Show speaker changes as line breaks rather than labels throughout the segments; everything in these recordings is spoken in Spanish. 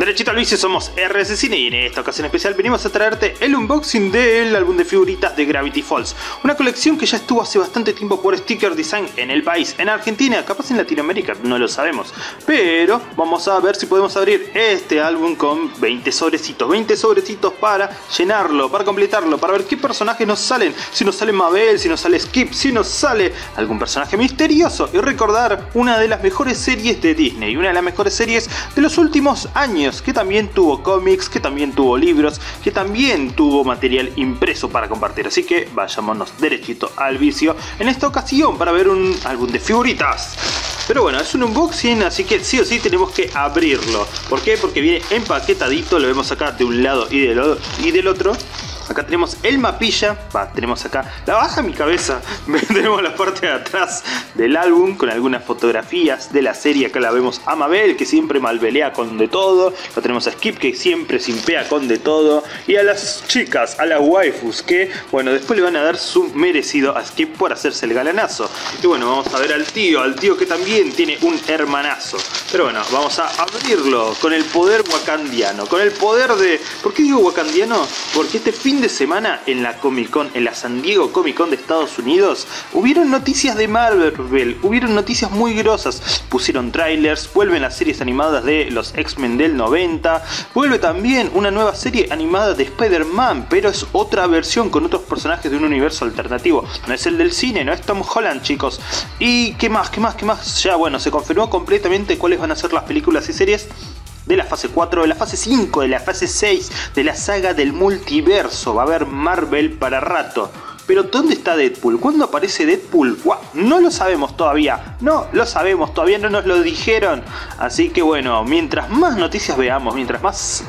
Derechito al vicio, somos RS Cine y en esta ocasión especial venimos a traerte el unboxing del álbum de figuritas de Gravity Falls. Una colección que ya estuvo hace bastante tiempo por Sticker Design en el país, en Argentina, capaz en Latinoamérica, no lo sabemos. Pero vamos a ver si podemos abrir este álbum con 20 sobrecitos para llenarlo, para completarlo, para ver qué personajes nos salen. Si nos sale Mabel, si nos sale Skip, si nos sale algún personaje misterioso. Y recordar una de las mejores series de Disney, una de las mejores series de los últimos años, que también tuvo cómics, que también tuvo libros, que también tuvo material impreso para compartir. Así que vayámonos derechito al vicio en esta ocasión para ver un álbum de figuritas. Pero bueno, es un unboxing, así que sí o sí tenemos que abrirlo. ¿Por qué? Porque viene empaquetadito, lo vemos acá de un lado y del otro. Acá tenemos el mapilla, tenemos acá la baja mi cabeza, tenemos la parte de atrás del álbum con algunas fotografías de la serie. Acá la vemos a Mabel, que siempre malvelea con de todo, acá tenemos a Skip, que siempre simpea con de todo, y a las chicas, a las waifus, que bueno, después le van a dar su merecido a Skip por hacerse el galanazo. Y bueno, vamos a ver al tío que también tiene un hermanazo. Pero bueno, vamos a abrirlo con el poder wakandiano, con el poder de... ¿Por qué digo wakandiano? Porque este fin de semana en la Comic Con, en la San Diego Comic Con de Estados Unidos, hubieron noticias de Marvel, hubieron noticias muy grosas, pusieron trailers, vuelven las series animadas de los X-Men del 90, vuelve también una nueva serie animada de Spider-Man, pero es otra versión con otros personajes de un universo alternativo, no es el del cine, no es Tom Holland, chicos. Y ¿qué más? Ya bueno, se confirmó completamente cuáles van a ser las películas y series de la fase 4, de la fase 5, de la fase 6, de la saga del multiverso. Va a haber Marvel para rato. Pero ¿dónde está Deadpool? ¿Cuándo aparece Deadpool? ¡Wow! No lo sabemos todavía. No lo sabemos, todavía no nos lo dijeron. Así que bueno, mientras más noticias veamos, mientras más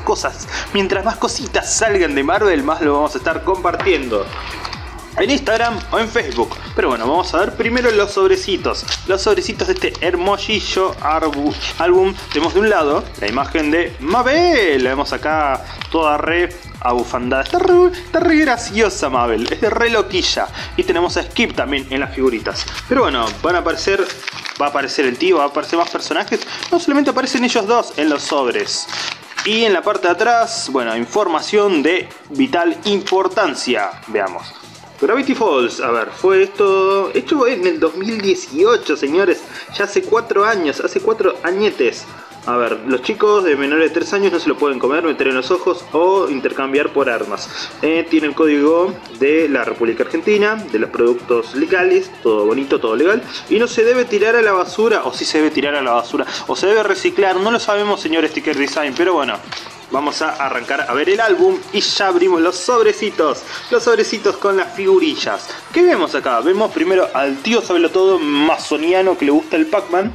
cositas salgan de Marvel, más lo vamos a estar compartiendo en Instagram o en Facebook. Pero bueno, vamos a ver primero los sobrecitos. Los sobrecitos de este hermosillo álbum. Tenemos de un lado la imagen de Mabel. La vemos acá toda re abufandada. Está re graciosa Mabel. Es de re loquilla. Y tenemos a Skip también en las figuritas. Pero bueno, va a aparecer el tío, va a aparecer más personajes. No solamente aparecen ellos dos en los sobres. Y en la parte de atrás, bueno, información de vital importancia. Veamos. Gravity Falls, a ver, fue esto en el 2018, señores, ya hace 4 años, hace 4 añetes. A ver, los chicos de menores de 3 años no se lo pueden comer, meter en los ojos o intercambiar por armas. Tiene el código de la República Argentina, de los productos legales, todo bonito, todo legal. Y no se debe tirar a la basura, o sí se debe tirar a la basura, o se debe reciclar, no lo sabemos, señor Sticker Design, pero bueno. Vamos a arrancar a ver el álbum y ya abrimos los sobrecitos con las figurillas. ¿Qué vemos acá? Vemos primero al tío sabelotodo masoniano que le gusta el Pac-Man.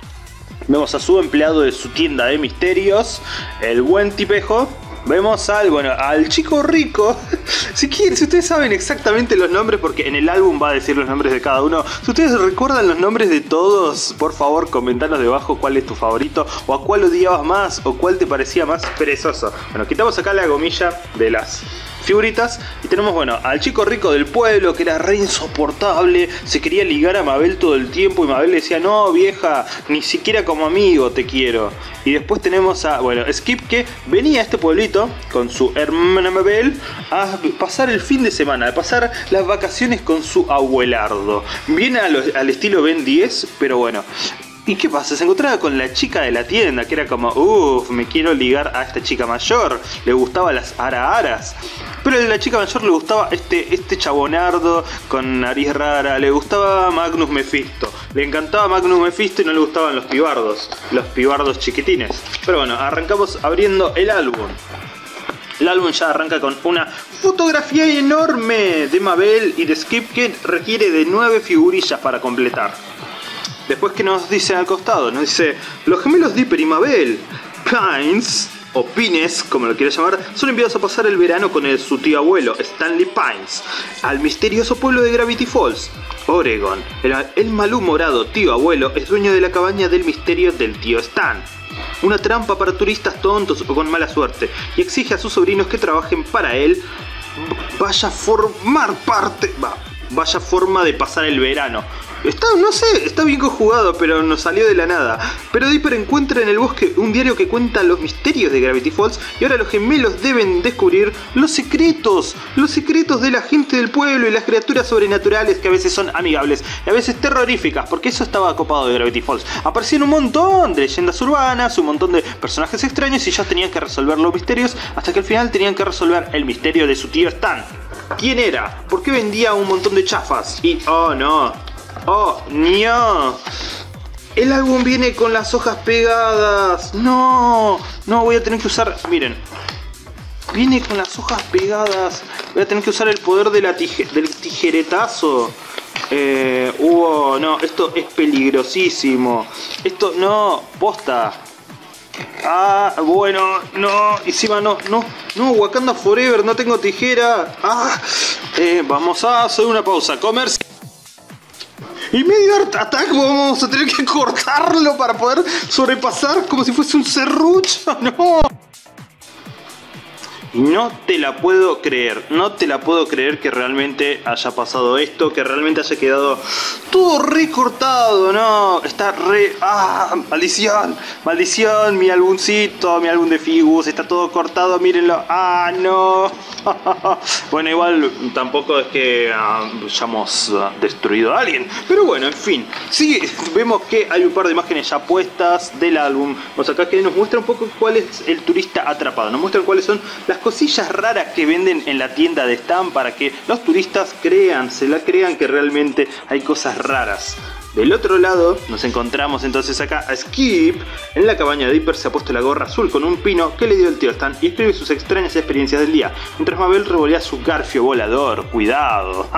Vemos a su empleado de su tienda de misterios, el buen tipejo. Vemos al chico rico. Si ustedes saben exactamente los nombres, porque en el álbum va a decir los nombres de cada uno. Si ustedes recuerdan los nombres de todos, por favor comentanos debajo cuál es tu favorito, o a cuál odiabas más, o cuál te parecía más perezoso. Bueno, quitamos acá la gomilla de las figuritas y tenemos, bueno, al chico rico del pueblo que era re insoportable, se quería ligar a Mabel todo el tiempo y Mabel le decía, no vieja, ni siquiera como amigo te quiero. Y después tenemos a, bueno, Skip, que venía a este pueblito con su hermana Mabel a pasar el fin de semana, a pasar las vacaciones con su abuelardo. Viene al estilo Ben 10, pero bueno. ¿Y qué pasa? Se encontraba con la chica de la tienda, que era como, uff, me quiero ligar a esta chica mayor. Le gustaban las araras. Pero a la chica mayor le gustaba este chabonardo con nariz rara. Le gustaba Magnus Mephisto. Le encantaba Magnus Mephisto y no le gustaban los pibardos chiquitines. Pero bueno, arrancamos abriendo el álbum. El álbum ya arranca con una fotografía enorme de Mabel y de Skip que requiere de 9 figurillas para completar. Después, que nos dicen al costado, nos dice: los gemelos Dipper y Mabel Pines, o Pines, como lo quiera llamar, son enviados a pasar el verano con su tío abuelo, Stanley Pines, al misterioso pueblo de Gravity Falls, Oregon. El malhumorado tío abuelo es dueño de la cabaña del misterio del tío Stan, una trampa para turistas tontos o con mala suerte, y exige a sus sobrinos que trabajen para él. Vaya forma de pasar el verano. no sé, está bien conjugado, pero nos salió de la nada. Pero Dipper encuentra en el bosque un diario que cuenta los misterios de Gravity Falls y ahora los gemelos deben descubrir los secretos de la gente del pueblo y las criaturas sobrenaturales que a veces son amigables y a veces terroríficas, porque eso estaba copado de Gravity Falls. Aparecían un montón de leyendas urbanas, un montón de personajes extraños y ellos tenían que resolver los misterios hasta que al final tenían que resolver el misterio de su tío Stan. ¿Quién era? ¿Por qué vendía un montón de chafas? Y oh no, el álbum viene con las hojas pegadas. No, voy a tener que usar, miren, viene con las hojas pegadas. Voy a tener que usar el poder de del tijeretazo. No, esto es peligrosísimo. Esto no, posta. Bueno, no, encima no, Wakanda Forever, no tengo tijera. Vamos a hacer una pausa, comercial. Y Immediate Attack vamos a tener que cortarlo para poder sobrepasar como si fuese un serrucho, no. No te la puedo creer, que realmente haya pasado esto, que realmente haya quedado todo recortado, no, está maldición, mi álbumcito, mi álbum de Figus, está todo cortado, mírenlo, no. Bueno, igual tampoco es que hayamos destruido a alguien, pero bueno, en fin, sí, vemos que hay un par de imágenes ya puestas del álbum. Vamos acá que nos muestra un poco cuál es el turista atrapado, nos muestran cuáles son las cosillas raras que venden en la tienda de Stan para que los turistas se la crean que realmente hay cosas raras. Del otro lado nos encontramos entonces acá a Skip. En la cabaña de Dipper se ha puesto la gorra azul con un pino que le dio el tío Stan y escribe sus extrañas experiencias del día, mientras Mabel revolea su garfio volador. Cuidado.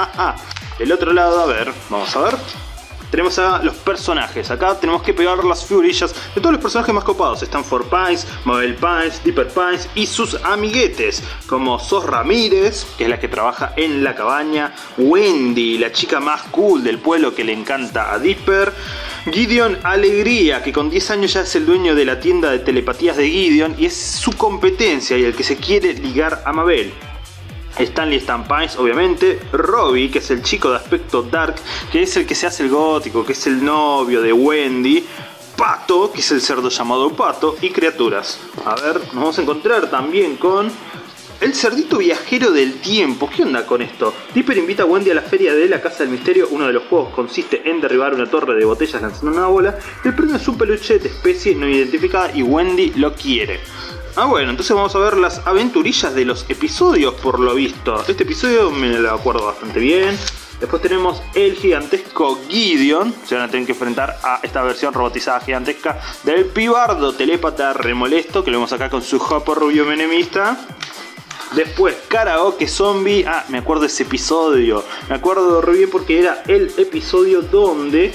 Del otro lado, a ver, vamos a ver. Tenemos a los personajes. Acá tenemos que pegar las figurillas de todos los personajes más copados. Están Four Pines, Mabel Pines, Dipper Pines y sus amiguetes, como Sos Ramírez, que es la que trabaja en la cabaña, Wendy, la chica más cool del pueblo que le encanta a Dipper, Gideon Alegría, que con 10 años ya es el dueño de la tienda de telepatías de Gideon y es su competencia y el que se quiere ligar a Mabel. Stanley Stan Pines, obviamente. Robbie, que es el chico de aspecto dark, que es el que se hace el gótico, que es el novio de Wendy. Pato, que es el cerdo llamado Pato. Y criaturas. A ver, nos vamos a encontrar también con el cerdito viajero del tiempo. ¿Qué onda con esto? Dipper invita a Wendy a la feria de la Casa del Misterio. Uno de los juegos consiste en derribar una torre de botellas lanzando una bola. El premio es un peluche de especie no identificada y Wendy lo quiere. Bueno, entonces vamos a ver las aventurillas de los episodios por lo visto. Este episodio me lo acuerdo bastante bien. Después tenemos el gigantesco Gideon. Se van a tener que enfrentar a esta versión robotizada gigantesca del pibardo telépata remolesto, que lo vemos acá con su jopo rubio menemista. Después Karaoke Zombie. Me acuerdo de ese episodio. Me acuerdo re bien porque era el episodio donde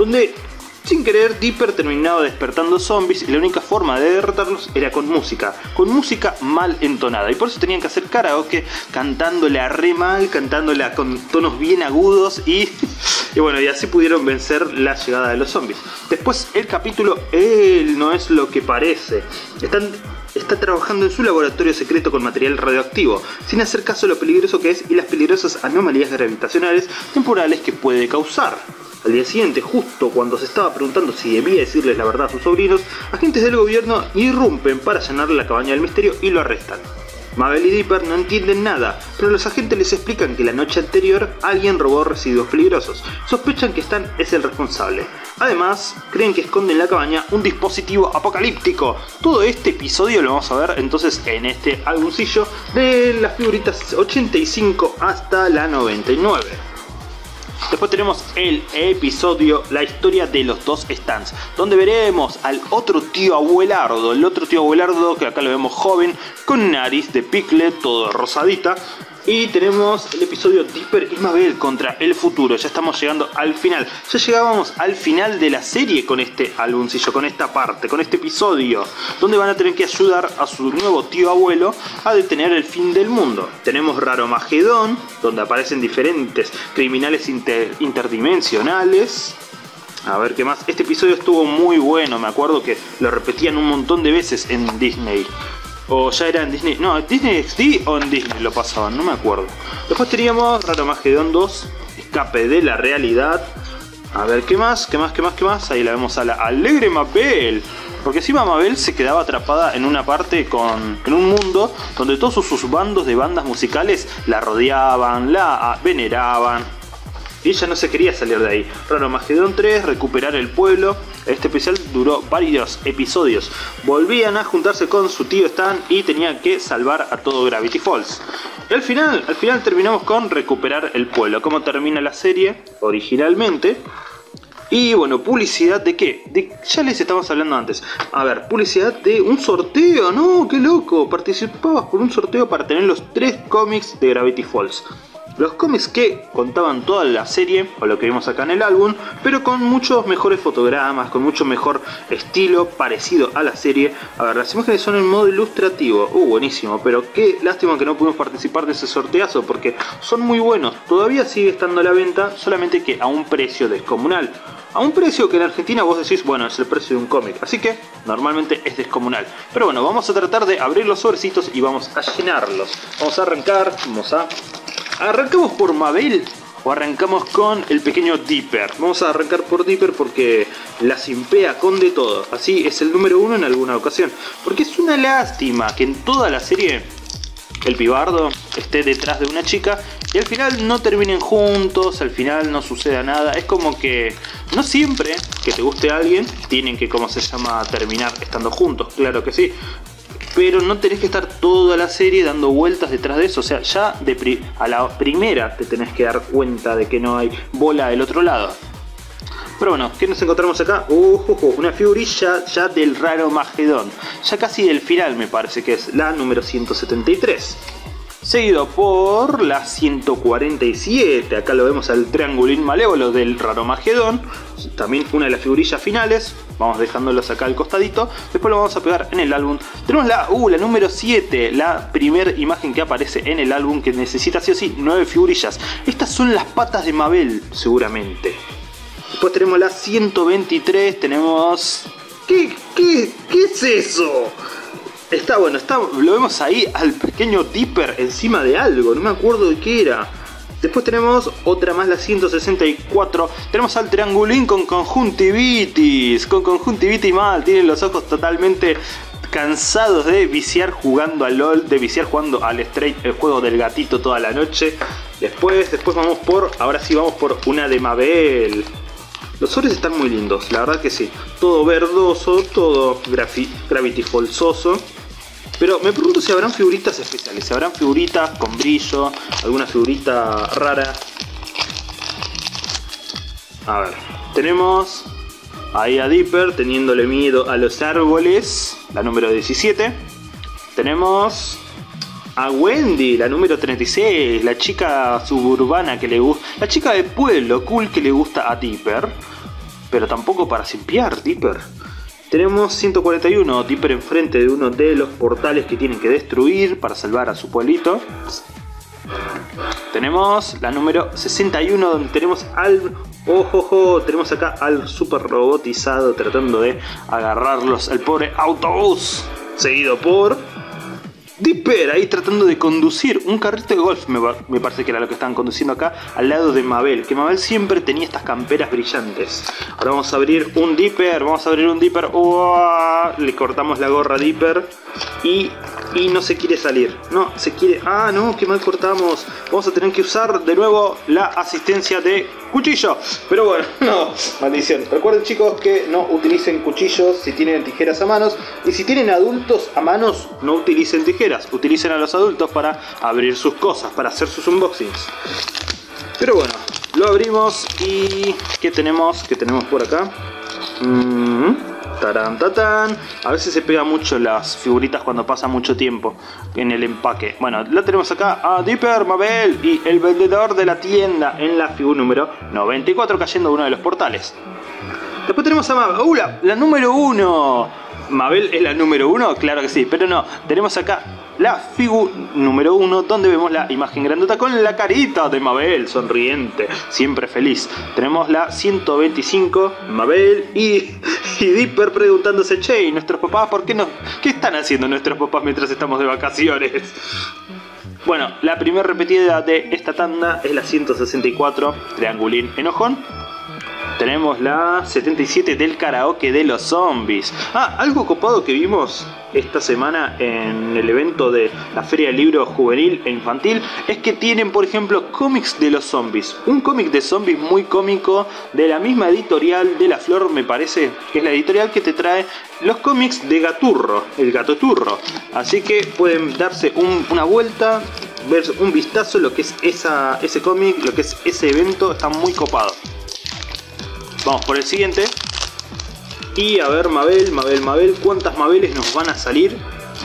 sin querer, Dipper terminaba despertando zombies y la única forma de derrotarlos era con música mal entonada. Y por eso tenían que hacer karaoke cantándola re mal, cantándola con tonos bien agudos y bueno, y así pudieron vencer la llegada de los zombies. Después el capítulo Él no es lo que parece. Está trabajando en su laboratorio secreto con material radioactivo, sin hacer caso a lo peligroso que es y las peligrosas anomalías gravitacionales temporales que puede causar. Al día siguiente, justo cuando se estaba preguntando si debía decirles la verdad a sus sobrinos, agentes del gobierno irrumpen para allanar la cabaña del misterio y lo arrestan. Mabel y Dipper no entienden nada, pero los agentes les explican que la noche anterior alguien robó residuos peligrosos. Sospechan que Stan es el responsable. Además, creen que esconde en la cabaña un dispositivo apocalíptico. Todo este episodio lo vamos a ver entonces en este álbumcillo de las figuritas 85 hasta la 99. Después tenemos el episodio La historia de los dos Stans, donde veremos al otro tío abuelardo, que acá lo vemos joven, con nariz de pickle, todo rosadita. Y tenemos el episodio Dipper y Mabel contra el futuro. Ya estamos llegando al final. Ya llegábamos al final de la serie con este álbumcillo, con esta parte, con este episodio, donde van a tener que ayudar a su nuevo tío abuelo a detener el fin del mundo. Tenemos Raromagedón, donde aparecen diferentes criminales interdimensionales. A ver qué más. Este episodio estuvo muy bueno. Me acuerdo que lo repetían un montón de veces en Disney. O ya era en Disney. No, Disney XD o en Disney lo pasaban, no me acuerdo. Después teníamos Raromagedón 2, Escape de la Realidad. A ver, ¿qué más? Ahí la vemos a la alegre Mabel. Porque encima Mabel se quedaba atrapada en una parte en un mundo donde todos sus bandos de bandas musicales la rodeaban, la veneraban. Y ella no se quería salir de ahí. Raromagedón 3, recuperar el pueblo. Este especial duró varios episodios. Volvían a juntarse con su tío Stan y tenían que salvar a todo Gravity Falls. Y al final terminamos con recuperar el pueblo. ¿Cómo termina la serie originalmente? Y bueno, publicidad de qué? Ya les estamos hablando antes. A ver, publicidad de un sorteo, ¿no? ¡Qué loco! Participabas por un sorteo para tener los 3 cómics de Gravity Falls. Los cómics que contaban toda la serie, o lo que vimos acá en el álbum, pero con muchos mejores fotogramas, con mucho mejor estilo parecido a la serie. A ver, las imágenes son en modo ilustrativo, buenísimo, pero qué lástima que no pudimos participar de ese sorteazo, porque son muy buenos. Todavía sigue estando a la venta, solamente que a un precio descomunal. A un precio que en Argentina vos decís, bueno, es el precio de un cómic, así que normalmente es descomunal. Pero bueno, vamos a tratar de abrir los sobrecitos y vamos a llenarlos. Vamos a arrancar, ¿arrancamos por Mabel o arrancamos con el pequeño Dipper? Vamos a arrancar por Dipper porque la simpea con de todo. Así es el número 1 en alguna ocasión. Porque es una lástima que en toda la serie el pibardo esté detrás de una chica y al final no terminen juntos, al final no suceda nada. Es como que no siempre que te guste a alguien tienen que, terminar estando juntos. Claro que sí. Pero no tenés que estar toda la serie dando vueltas detrás de eso. O sea, ya a la primera te tenés que dar cuenta de que no hay bola del otro lado. Pero bueno, ¿qué nos encontramos acá? Una figurilla ya del Raromagedón. Ya casi del final me parece que es la número 173. Seguido por la 147. Acá lo vemos al triangulín malévolo del Raromagedón. También una de las figurillas finales. Vamos dejándolos acá al costadito. Después lo vamos a pegar en el álbum. Tenemos la número 7. La primera imagen que aparece en el álbum, que necesita sí o sí 9 figurillas. Estas son las patas de Mabel, seguramente. Después tenemos la 123. Tenemos... ¿Qué es eso? Está bueno, lo vemos ahí al pequeño Dipper encima de algo, no me acuerdo de qué era. Después tenemos otra más, la 164. Tenemos al triangulín con conjuntivitis. Con conjuntivitis mal, tienen los ojos totalmente cansados de viciar jugando al LOL, de viciar jugando al Straight, el juego del gatito toda la noche. Después vamos ahora sí vamos por una de Mabel. Los sobres están muy lindos, la verdad que sí. Todo verdoso, todo Gravity Fallsoso. Pero me pregunto si habrán figuritas especiales, si habrán figuritas con brillo, alguna figurita rara. A ver, tenemos ahí a Dipper teniéndole miedo a los árboles, la número 17. Tenemos a Wendy, la número 36, la chica suburbana que le gusta, la chica de pueblo cool que le gusta a Dipper, pero tampoco para simpiar Dipper. Tenemos 141, Dipper enfrente de uno de los portales que tienen que destruir para salvar a su pueblito. Tenemos la número 61, donde tenemos tenemos acá al super robotizado tratando de agarrarlos al pobre autobús, seguido por Dipper ahí tratando de conducir un carrito de golf, me parece que era lo que estaban conduciendo acá, al lado de Mabel, que Mabel siempre tenía estas camperas brillantes. Ahora vamos a abrir un Dipper, le cortamos la gorra a Dipper y no se quiere salir, no, se quiere, no, qué mal cortamos, vamos a tener que usar de nuevo la asistencia de cuchillo, pero bueno, no, maldición. Recuerden chicos que no utilicen cuchillos si tienen tijeras a manos, y si tienen adultos a manos no utilicen tijeras, utilicen a los adultos para abrir sus cosas, para hacer sus unboxings. Pero bueno, lo abrimos y ¿qué tenemos? ¿Qué tenemos por acá? Tarán, tatán. A veces se pega mucho las figuritas cuando pasa mucho tiempo en el empaque. Bueno, la tenemos acá a Dipper, Mabel y el vendedor de la tienda en la figura número 94 cayendo de uno de los portales. Después tenemos a Mabel, la número 1. ¿Mabel es la número 1? Claro que sí, pero no. Tenemos acá la figura número 1, donde vemos la imagen grandota con la carita de Mabel, sonriente, siempre feliz. Tenemos la 125, Mabel y Dipper preguntándose, che, ¿y nuestros papás qué están haciendo nuestros papás mientras estamos de vacaciones? Bueno, la primera repetida de esta tanda es la 164, triangulín enojón. Tenemos la 77 del karaoke de los zombies. Algo copado que vimos esta semana en el evento de la Feria del Libro Juvenil e Infantil es que tienen, por ejemplo, cómics de los zombies. Un cómic de zombies muy cómico de la misma editorial de La Flor, me parece que es la editorial que te trae los cómics de Gaturro, el Gato Turro. Así que pueden darse una vuelta, ver un vistazo lo que es ese cómic, lo que es ese evento, está muy copado. Vamos por el siguiente. Y a ver, Mabel, ¿cuántas Mabeles nos van a salir?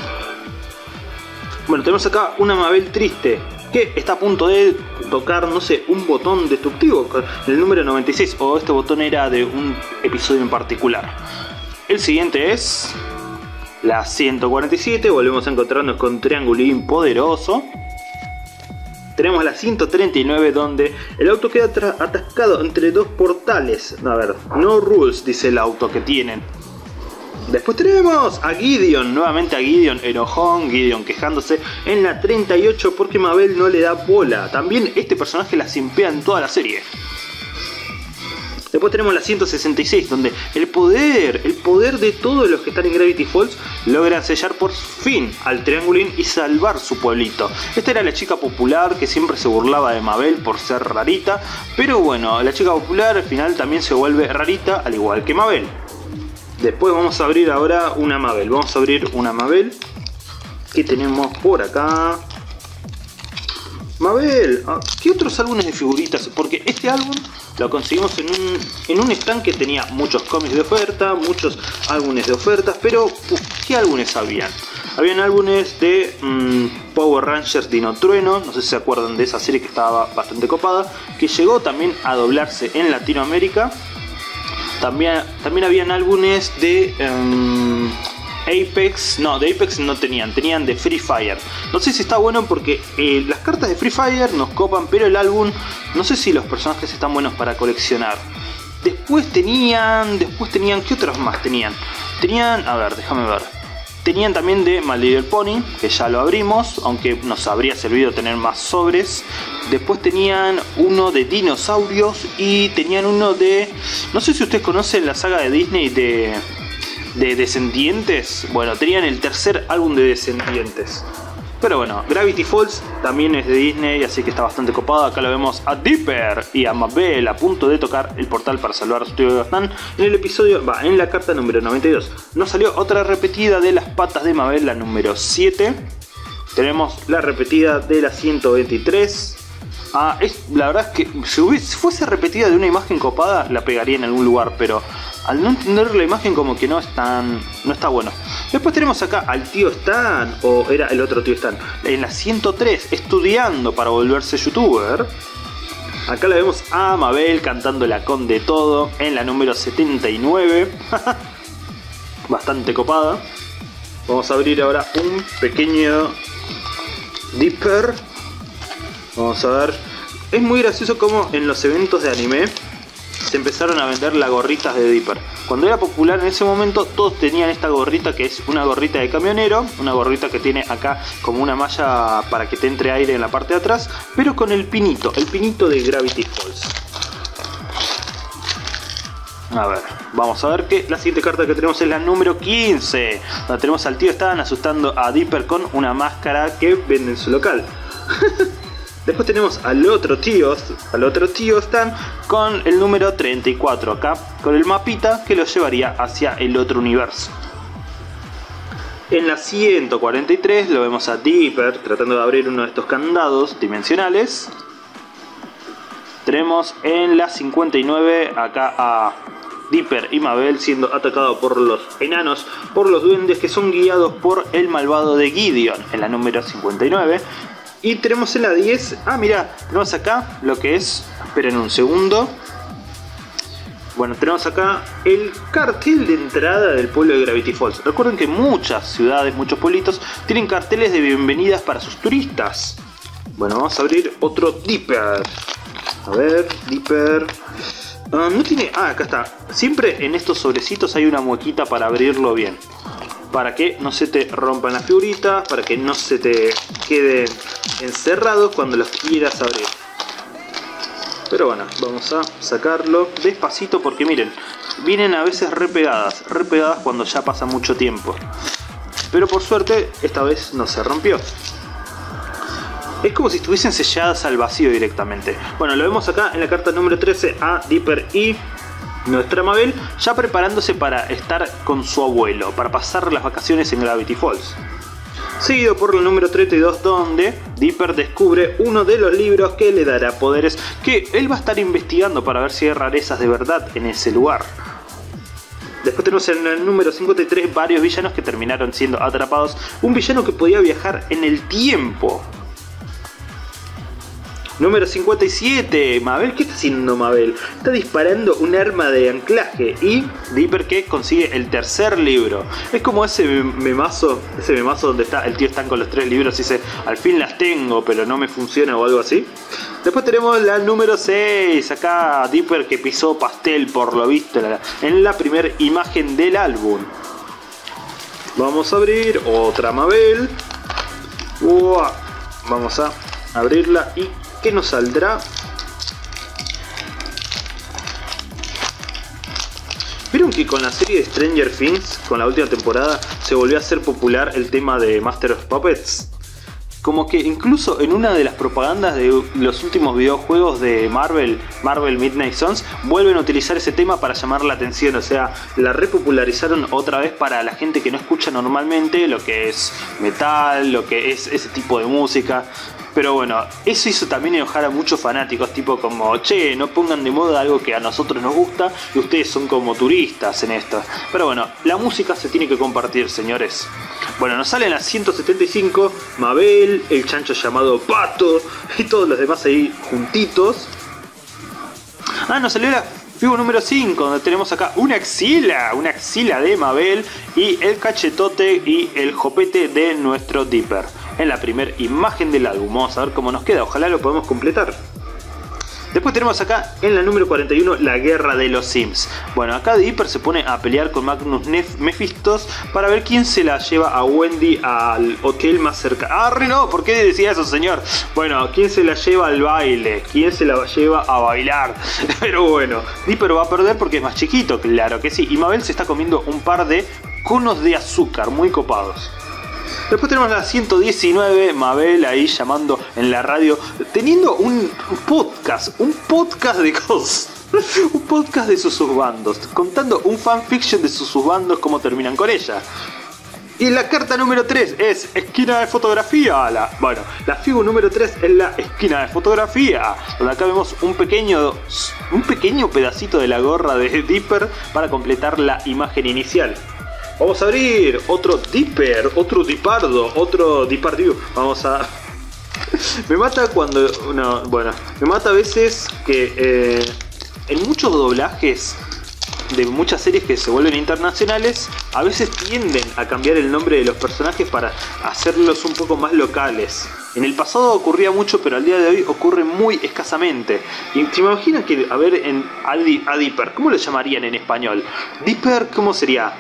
Bueno, tenemos acá una Mabel triste que está a punto de tocar, no sé, un botón destructivo, el número 96, o este botón era de un episodio en particular. El siguiente es la 147, volvemos a encontrarnos con Triangulín Poderoso. Tenemos la 139 donde el auto queda atascado entre dos portales. A ver, no rules dice el auto que tienen. Después tenemos a Gideon, nuevamente a Gideon enojón, Gideon quejándose en la 38 porque Mabel no le da bola. También este personaje la simpea en toda la serie. Después tenemos la 166 donde el poder de todos los que están en Gravity Falls logran sellar por fin al Triangulín y salvar su pueblito. Esta era la chica popular que siempre se burlaba de Mabel por ser rarita, pero bueno, la chica popular al final también se vuelve rarita al igual que Mabel. Después vamos a abrir ahora una Mabel, que tenemos por acá. Mabel, ¿qué otros álbumes de figuritas? Porque este álbum lo conseguimos en un stand que tenía muchos cómics de oferta, muchos álbumes de ofertas, pero ¿qué álbumes habían? Habían álbumes de Power Rangers Dino Trueno, no sé si se acuerdan de esa serie que estaba bastante copada, que llegó también a doblarse en Latinoamérica. También habían álbumes de Apex, no, de Apex no tenían de Free Fire. No sé si está bueno porque las cartas de Free Fire nos copan, pero el álbum, no sé si los personajes están buenos para coleccionar. Después tenían, ¿qué otros más tenían? A ver, déjame ver. Tenían también de My Little Pony, que ya lo abrimos, aunque nos habría servido tener más sobres. Después tenían uno de dinosaurios y tenían uno de, no sé si ustedes conocen la saga de Disney de Descendientes. Bueno, tenían el tercer álbum de Descendientes. Pero bueno, Gravity Falls también es de Disney, así que está bastante copado. Acá lo vemos a Dipper y a Mabel a punto de tocar el portal para salvar a su tío Gastán. En el episodio, en la carta número 92. Nos salió otra repetida de las patas de Mabel, la número 7. Tenemos la repetida de la 123. La verdad es que si fuese repetida de una imagen copada, la pegaría en algún lugar, pero al no entender la imagen como que no está bueno. Después tenemos acá al tío Stan, o era el otro tío Stan, en la 103, estudiando para volverse youtuber. Acá la vemos a Mabel cantando la con de todo en la número 79. Bastante copada. Vamos a abrir ahora un pequeño Dipper. Vamos a ver. Es muy gracioso como en los eventos de anime se empezaron a vender las gorritas de Dipper. Cuando era popular en ese momento, todos tenían esta gorrita que es una gorrita de camionero, una gorrita que tiene acá como una malla para que te entre aire en la parte de atrás, pero con el pinito de Gravity Falls. A ver, vamos a ver que la siguiente carta que tenemos es la número 15, donde tenemos al tío Stan asustando a Dipper con una máscara que vende en su local. Después tenemos al otro tío Stan con el número 34 acá, con el mapita que lo llevaría hacia el otro universo. En la 143 lo vemos a Dipper tratando de abrir uno de estos candados dimensionales. Tenemos en la 59 acá a Dipper y Mabel siendo atacados por los enanos, por los duendes que son guiados por el malvado de Gideon, en la número 59. Y tenemos en la 10, mira, tenemos acá lo que es, esperen un segundo. Bueno, tenemos acá el cartel de entrada del pueblo de Gravity Falls. Recuerden que muchas ciudades, muchos pueblitos tienen carteles de bienvenidas para sus turistas. Bueno, vamos a abrir otro Dipper. A ver, Dipper. No tiene... acá está. Siempre en estos sobrecitos hay una muequita para abrirlo bien. Para que no se te rompan las figuritas, para que no se te queden encerrados cuando los quieras abrir. Pero bueno, vamos a sacarlo despacito porque miren, vienen a veces re pegadas cuando ya pasa mucho tiempo. Pero por suerte esta vez no se rompió. Es como si estuviesen selladas al vacío directamente. Bueno, lo vemos acá en la carta número 13 a Dipper y nuestra Mabel ya preparándose para estar con su abuelo, para pasar las vacaciones en Gravity Falls. Seguido por la número 32, donde Dipper descubre uno de los libros que le dará poderes, que él va a estar investigando para ver si hay rarezas de verdad en ese lugar. Después tenemos en el número 53 varios villanos que terminaron siendo atrapados. Un villano que podía viajar en el tiempo. Número 57, Mabel, ¿qué está haciendo Mabel? Está disparando un arma de anclaje y Dipper que consigue el tercer libro. Es como ese memazo donde está el tío Stan con los 3 libros y dice, al fin las tengo, pero no me funciona o algo así. Después tenemos la número 6, acá Dipper que pisó pastel por lo visto en la primera imagen del álbum. Vamos a abrir otra Mabel. ¡Uah! Vamos a abrirla y ¿qué nos saldrá? ¿Vieron que con la serie de Stranger Things, con la última temporada, se volvió a hacer popular el tema de Master of Puppets? Como que incluso en una de las propagandas de los últimos videojuegos de Marvel Midnight Suns, vuelven a utilizar ese tema para llamar la atención. O sea, la repopularizaron otra vez para la gente que no escucha normalmente lo que es metal, lo que es ese tipo de música. Pero bueno, eso hizo también enojar a muchos fanáticos, tipo como, che, no pongan de moda algo que a nosotros nos gusta y ustedes son como turistas en esto. Pero bueno, la música se tiene que compartir, señores. Bueno, nos salen las 175, Mabel, el chancho llamado Pato y todos los demás ahí juntitos. Ah, nos salió la figura número 5, donde tenemos acá una axila de Mabel y el cachetote y el jopete de nuestro Dipper. En la primera imagen del álbum, vamos a ver cómo nos queda, ojalá lo podamos completar. Después tenemos acá en la número 41 la guerra de los Sims. Bueno, acá Dipper se pone a pelear con Magnus Mephistos para ver quién se la lleva a Wendy al hotel más cercano. ¡Ah, no! ¿Por qué decía eso, señor? Bueno, ¿quién se la lleva al baile? ¿Quién se la lleva a bailar? Pero bueno, Dipper va a perder porque es más chiquito, claro que sí. Y Mabel se está comiendo un par de conos de azúcar muy copados. Después tenemos la 119, Mabel ahí llamando en la radio, teniendo un podcast de cosas, un podcast de sus subbandos, contando un fanfiction de sus subbandos, cómo terminan con ella. Y la carta número 3 es esquina de fotografía. La figura número 3 es la esquina de fotografía, donde acá vemos un pequeño pedacito de la gorra de Dipper para completar la imagen inicial. Vamos a abrir otro Dipper, otro Dipardo, otro Dipardiu. Vamos a... Me mata cuando... No, bueno, me mata a veces que en muchos doblajes de muchas series que se vuelven internacionales, a veces tienden a cambiar el nombre de los personajes para hacerlos un poco más locales. En el pasado ocurría mucho, pero al día de hoy ocurre muy escasamente. Y se me imagina que, a Dipper, ¿cómo lo llamarían en español? Dipper, ¿cómo sería?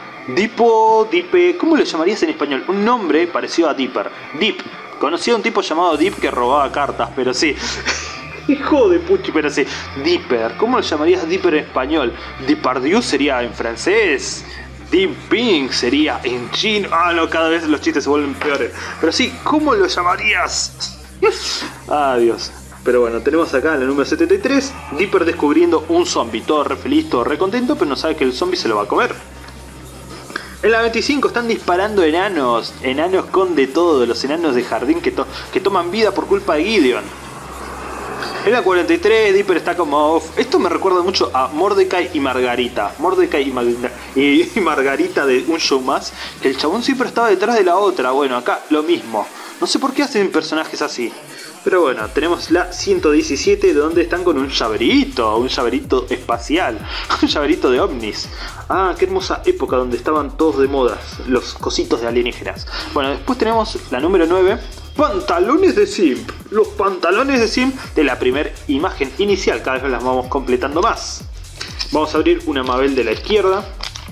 Dipe, ¿cómo lo llamarías en español? Un nombre parecido a Dipper. Dip. Conocí a un tipo llamado Dip que robaba cartas, pero sí. Hijo de puchi, pero sí. Dipper. ¿Cómo lo llamarías Dipper en español? Dipardieu sería en francés. Deep Pink sería en chino. Ah, no, cada vez los chistes se vuelven peores. Pero sí, ¿cómo lo llamarías? Ah, Dios. Pero bueno, tenemos acá en la número 73 Dipper descubriendo un zombie. Todo re feliz, todo re contento, pero no sabe que el zombie se lo va a comer. En la 25 están disparando enanos con de todo, los enanos de jardín que toman vida por culpa de Gideon. En la 43 Dipper está como... Esto me recuerda mucho a Mordecai y Margarita. Mordecai y Margarita de Un Show Más, que el chabón siempre estaba detrás de la otra. Bueno, acá lo mismo. No sé por qué hacen personajes así. Pero bueno, tenemos la 117 donde están con un llaverito espacial, un llaverito de ovnis. Ah, qué hermosa época donde estaban todos de moda, los cositos de alienígenas. Bueno, después tenemos la número 9, pantalones de simp. Los pantalones de simp de la primera imagen inicial, cada vez las vamos completando más. Vamos a abrir una Mabel de la izquierda.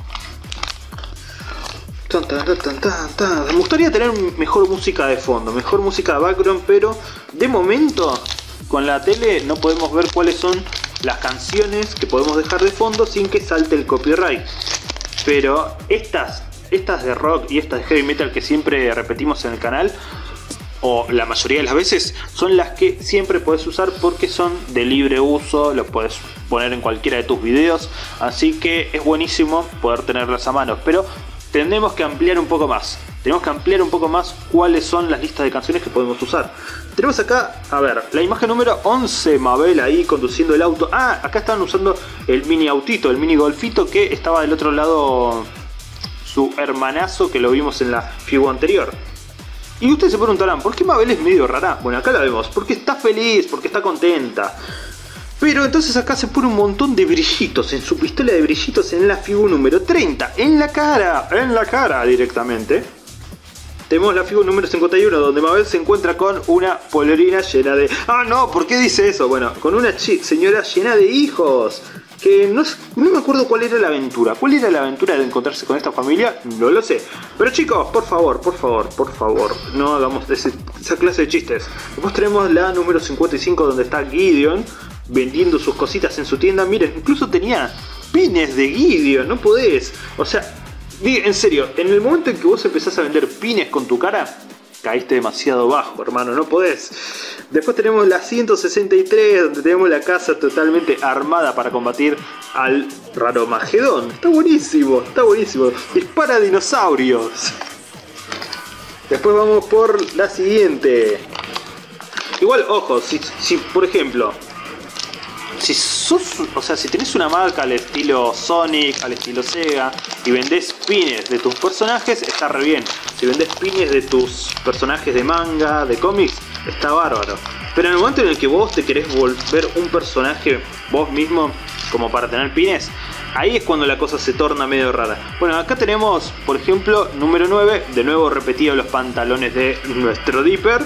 Me gustaría tener mejor música de fondo, mejor música de background, pero de momento con la tele no podemos ver cuáles son las canciones que podemos dejar de fondo sin que salte el copyright. Pero estas de rock y estas de heavy metal que siempre repetimos en el canal, o la mayoría de las veces, son las que siempre puedes usar porque son de libre uso, lo puedes poner en cualquiera de tus videos, así que es buenísimo poder tenerlas a mano. Pero tenemos que ampliar un poco más. Tenemos que ampliar un poco más cuáles son las listas de canciones que podemos usar. Tenemos acá, a ver, la imagen número 11, Mabel ahí conduciendo el auto. Ah, acá estaban usando el mini autito, el mini golfito que estaba del otro lado su hermanazo que lo vimos en la figura anterior. Y ustedes se preguntarán, ¿por qué Mabel es medio rara? Bueno, acá la vemos, porque está feliz, porque está contenta. Pero entonces acá se pone un montón de brillitos en su pistola de brillitos en la figura número 30. En la cara directamente. Tenemos la figura número 51 donde Mabel se encuentra con una polerina llena de... ¡Ah, no! ¿Por qué dice eso? Bueno, con una señora llena de hijos. Que no me acuerdo cuál era la aventura. ¿Cuál era la aventura de encontrarse con esta familia? No lo sé. Pero chicos, por favor, no hagamos esa clase de chistes. Después tenemos la número 55 donde está Gideon vendiendo sus cositas en su tienda. Miren, incluso tenía pines de Gideon. No podés. O sea, en serio, en el momento en que vos empezás a vender pines con tu cara, caíste demasiado bajo, hermano, no podés. Después tenemos la 163, donde tenemos la casa totalmente armada para combatir al Raromagedón. Está buenísimo, está buenísimo. Dispara dinosaurios. Después vamos por la siguiente. Igual, ojo, si por ejemplo, si tenés una marca al estilo Sonic, al estilo Sega, y vendés pines de tus personajes, está re bien. Si vendés pines de tus personajes de manga, de cómics, está bárbaro. Pero en el momento en el que vos te querés volver un personaje vos mismo, como para tener pines, ahí es cuando la cosa se torna medio rara. Bueno, acá tenemos, por ejemplo, número 9, de nuevo repetido los pantalones de nuestro Dipper.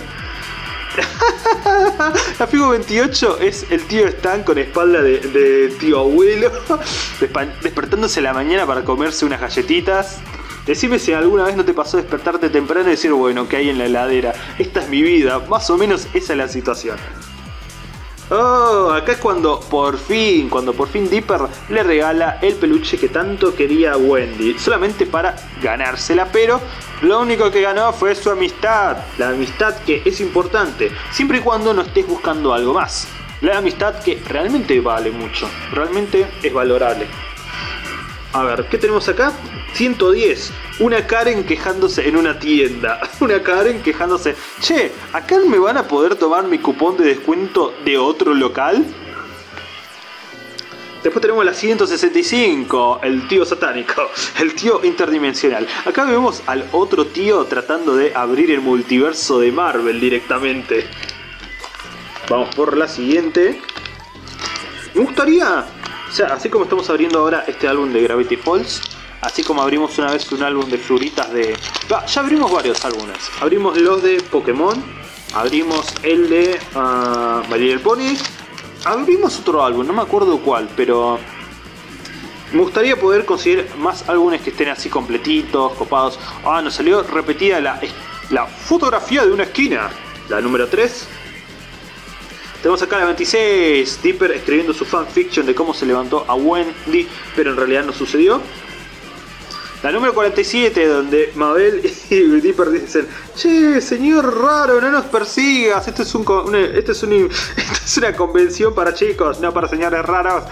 La figura 28 es el tío Stan con espalda de tío abuelo, despertándose a la mañana para comerse unas galletitas. Decime si alguna vez no te pasó despertarte temprano y decir, bueno, ¿qué hay en la heladera? Esta es mi vida, más o menos esa es la situación. Oh, acá es cuando por fin Dipper le regala el peluche que tanto quería Wendy, solamente para ganársela, pero lo único que ganó fue su amistad. La amistad que es importante, siempre y cuando no estés buscando algo más. La amistad que realmente vale mucho, realmente es valorable. A ver, ¿qué tenemos acá? 110. Una Karen quejándose en una tienda. Una Karen quejándose. Che, ¿acá me van a poder tomar mi cupón de descuento de otro local? Después tenemos la 165, el tío satánico, el tío interdimensional. Acá vemos al otro tío tratando de abrir el multiverso de Marvel directamente. Vamos por la siguiente. Me gustaría... O sea, así como estamos abriendo ahora este álbum de Gravity Falls, así como abrimos una vez un álbum de figuritas de... ya abrimos varios álbumes. Abrimos los de Pokémon, abrimos el de My Little Pony, abrimos otro álbum, no me acuerdo cuál, pero... Me gustaría poder conseguir más álbumes que estén así completitos, copados. Ah, nos salió repetida la fotografía de una esquina, la número 3. Tenemos acá la 26, Dipper escribiendo su fanfiction de cómo se levantó a Wendy, pero en realidad no sucedió. La número 47, donde Mabel y Dipper dicen: che, señor raro, no nos persigas, esto es una convención para chicos, no para señores raros.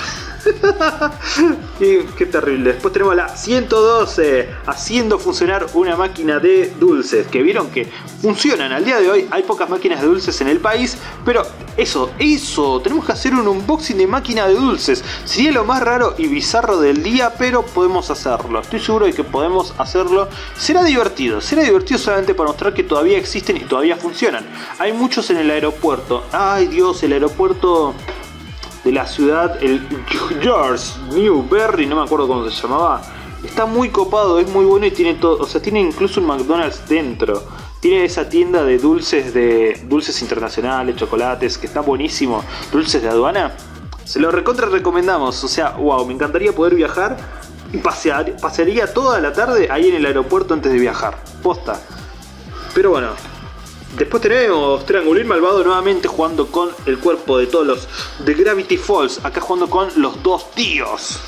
Y qué terrible. Después tenemos la 112, haciendo funcionar una máquina de dulces, que vieron que funcionan. Al día de hoy hay pocas máquinas de dulces en el país, pero eso, tenemos que hacer un unboxing de máquina de dulces. Sería lo más raro y bizarro del día, pero podemos hacerlo. Estoy seguro de que podemos hacerlo. Será divertido solamente para mostrar que todavía existen y todavía funcionan. Hay muchos en el aeropuerto. Ay Dios, el aeropuerto de la ciudad, el George Newberry, no me acuerdo cómo se llamaba. Está muy copado, es muy bueno y tiene todo, o sea, tiene incluso un McDonald's dentro. Tiene esa tienda de dulces internacionales, chocolates, que está buenísimo. Dulces de aduana. Se lo recontra recomendamos, o sea, wow, me encantaría poder viajar y pasearía toda la tarde ahí en el aeropuerto antes de viajar. Posta. Pero bueno, Después tenemos Triangulín malvado nuevamente jugando con el cuerpo de todos los de Gravity Falls. Acá jugando con los dos tíos.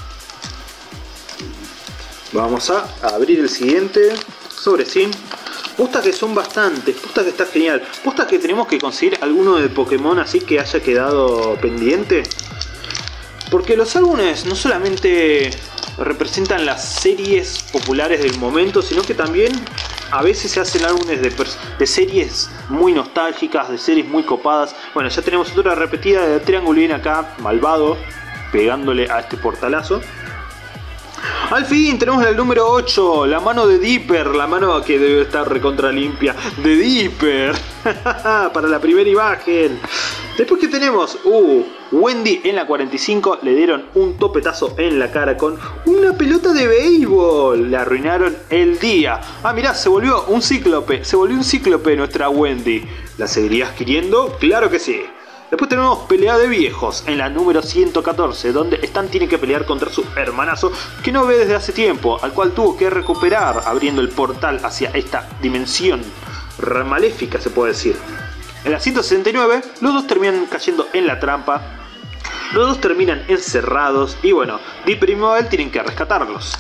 Vamos a abrir el siguiente sobre sí. Posta que son bastantes, posta que está genial. Posta que tenemos que conseguir alguno de Pokémon así que haya quedado pendiente. Porque los álbumes no solamente representan las series populares del momento, sino que también a veces se hacen álbumes de series muy nostálgicas, de series muy copadas. Bueno, ya tenemos otra repetida de Triangulín acá, malvado, pegándole a este portalazo. Al fin tenemos el número 8, la mano de Dipper, la mano que debe estar recontra limpia de Dipper. Para la primera imagen. Después que tenemos, Wendy en la 45 le dieron un topetazo en la cara con una pelota de béisbol. Le arruinaron el día. Ah, mirá, se volvió un cíclope nuestra Wendy. ¿La seguirías queriendo? Claro que sí. Después tenemos pelea de viejos en la número 114, donde Stan tiene que pelear contra su hermanazo que no ve desde hace tiempo, al cual tuvo que recuperar abriendo el portal hacia esta dimensión maléfica, se puede decir. En la 169, los dos terminan cayendo en la trampa, los dos terminan encerrados y bueno, Dipper y Mabel tienen que rescatarlos.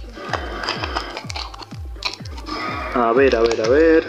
A ver...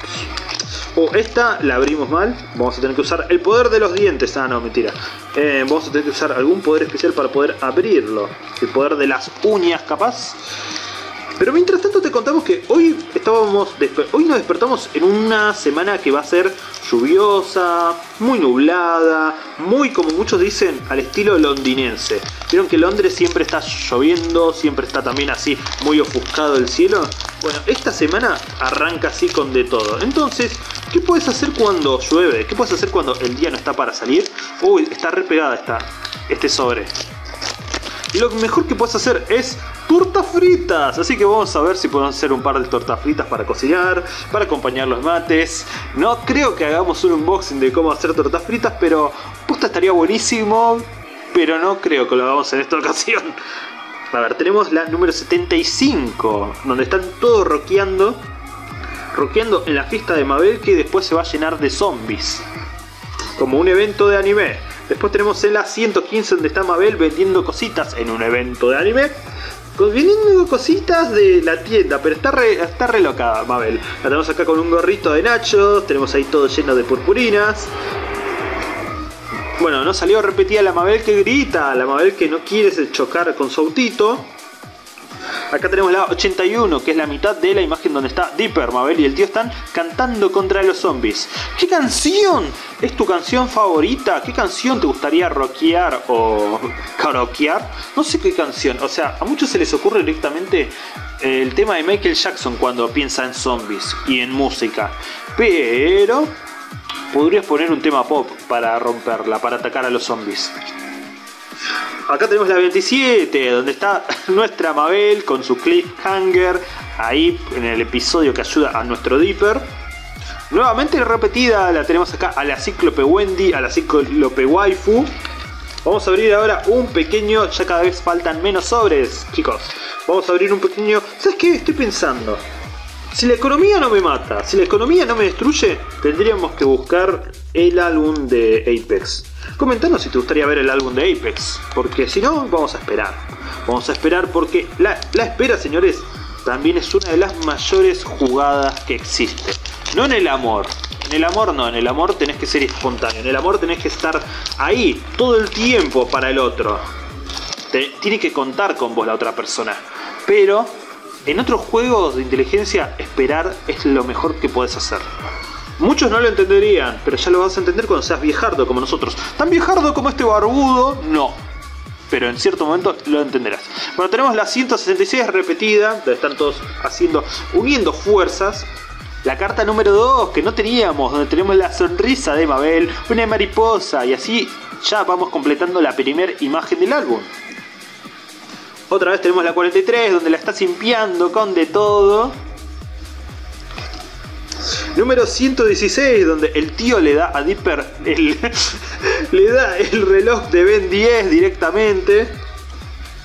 esta la abrimos mal. Vamos a tener que usar el poder de los dientes. Ah, no, mentira. Vamos a tener que usar algún poder especial para poder abrirlo. El poder de las uñas, capaz. Pero mientras tanto te contamos que hoy nos despertamos en una semana que va a ser lluviosa, muy nublada, muy, como muchos dicen, al estilo londinense. ¿Vieron que Londres siempre está lloviendo, siempre está también así muy ofuscado el cielo? Bueno, esta semana arranca así con de todo. Entonces, ¿qué puedes hacer cuando llueve? ¿Qué puedes hacer cuando el día no está para salir? Uy, está re pegada este sobre. Y lo mejor que puedes hacer es tortas fritas. Así que vamos a ver si podemos hacer un par de tortas fritas para cocinar, para acompañar los mates. No creo que hagamos un unboxing de cómo hacer tortas fritas, pero posta estaría buenísimo. Pero no creo que lo hagamos en esta ocasión. A ver, tenemos la número 75, donde están todos rockeando en la fiesta de Mabel, que después se va a llenar de zombies, como un evento de anime. Después tenemos en la 115, donde está Mabel vendiendo cositas en un evento de anime, vendiendo cositas de la tienda, pero está re loca Mabel. La tenemos acá con un gorrito de nachos, tenemos ahí todo lleno de purpurinas. Bueno, no salió repetida la Mabel que grita, la Mabel que no quiere chocar con su autito. Acá tenemos la 81, que es la mitad de la imagen donde está Dipper, Mabel y el tío están cantando contra los zombies. ¿Qué canción es tu canción favorita? ¿Qué canción te gustaría rockear o karaokear? No sé qué canción, o sea, a muchos se les ocurre directamente el tema de Michael Jackson cuando piensa en zombies y en música. Pero podrías poner un tema pop para romperla, para atacar a los zombies. Acá tenemos la 27, donde está nuestra Mabel con su cliffhanger ahí en el episodio que ayuda a nuestro Dipper. Nuevamente repetida la tenemos acá a la cíclope Wendy, a la cíclope waifu. Vamos a abrir ahora un pequeño, ya cada vez faltan menos sobres, chicos. Vamos a abrir un pequeño... ¿Sabes qué? Estoy pensando. Si la economía no me mata, si la economía no me destruye, tendríamos que buscar el álbum de Apex. Comentanos si te gustaría ver el álbum de Apex, porque si no, vamos a esperar. Vamos a esperar porque la espera, señores, también es una de las mayores jugadas que existe. No en el amor. En el amor no, en el amor tenés que ser espontáneo. En el amor tenés que estar ahí todo el tiempo para el otro. Tiene que contar con vos la otra persona. Pero en otros juegos de inteligencia, esperar es lo mejor que podés hacer. Muchos no lo entenderían, pero ya lo vas a entender cuando seas viejardo como nosotros. ¿Tan viejardo como este barbudo? No. Pero en cierto momento lo entenderás. Bueno, tenemos la 166 repetida, donde están todos uniendo fuerzas. La carta número 2 que no teníamos, donde tenemos la sonrisa de Mabel, una mariposa, y así ya vamos completando la primera imagen del álbum. Otra vez tenemos la 43, donde la está simpiando con de todo. Número 116, donde el tío le da a Dipper le da el reloj de Ben 10 directamente.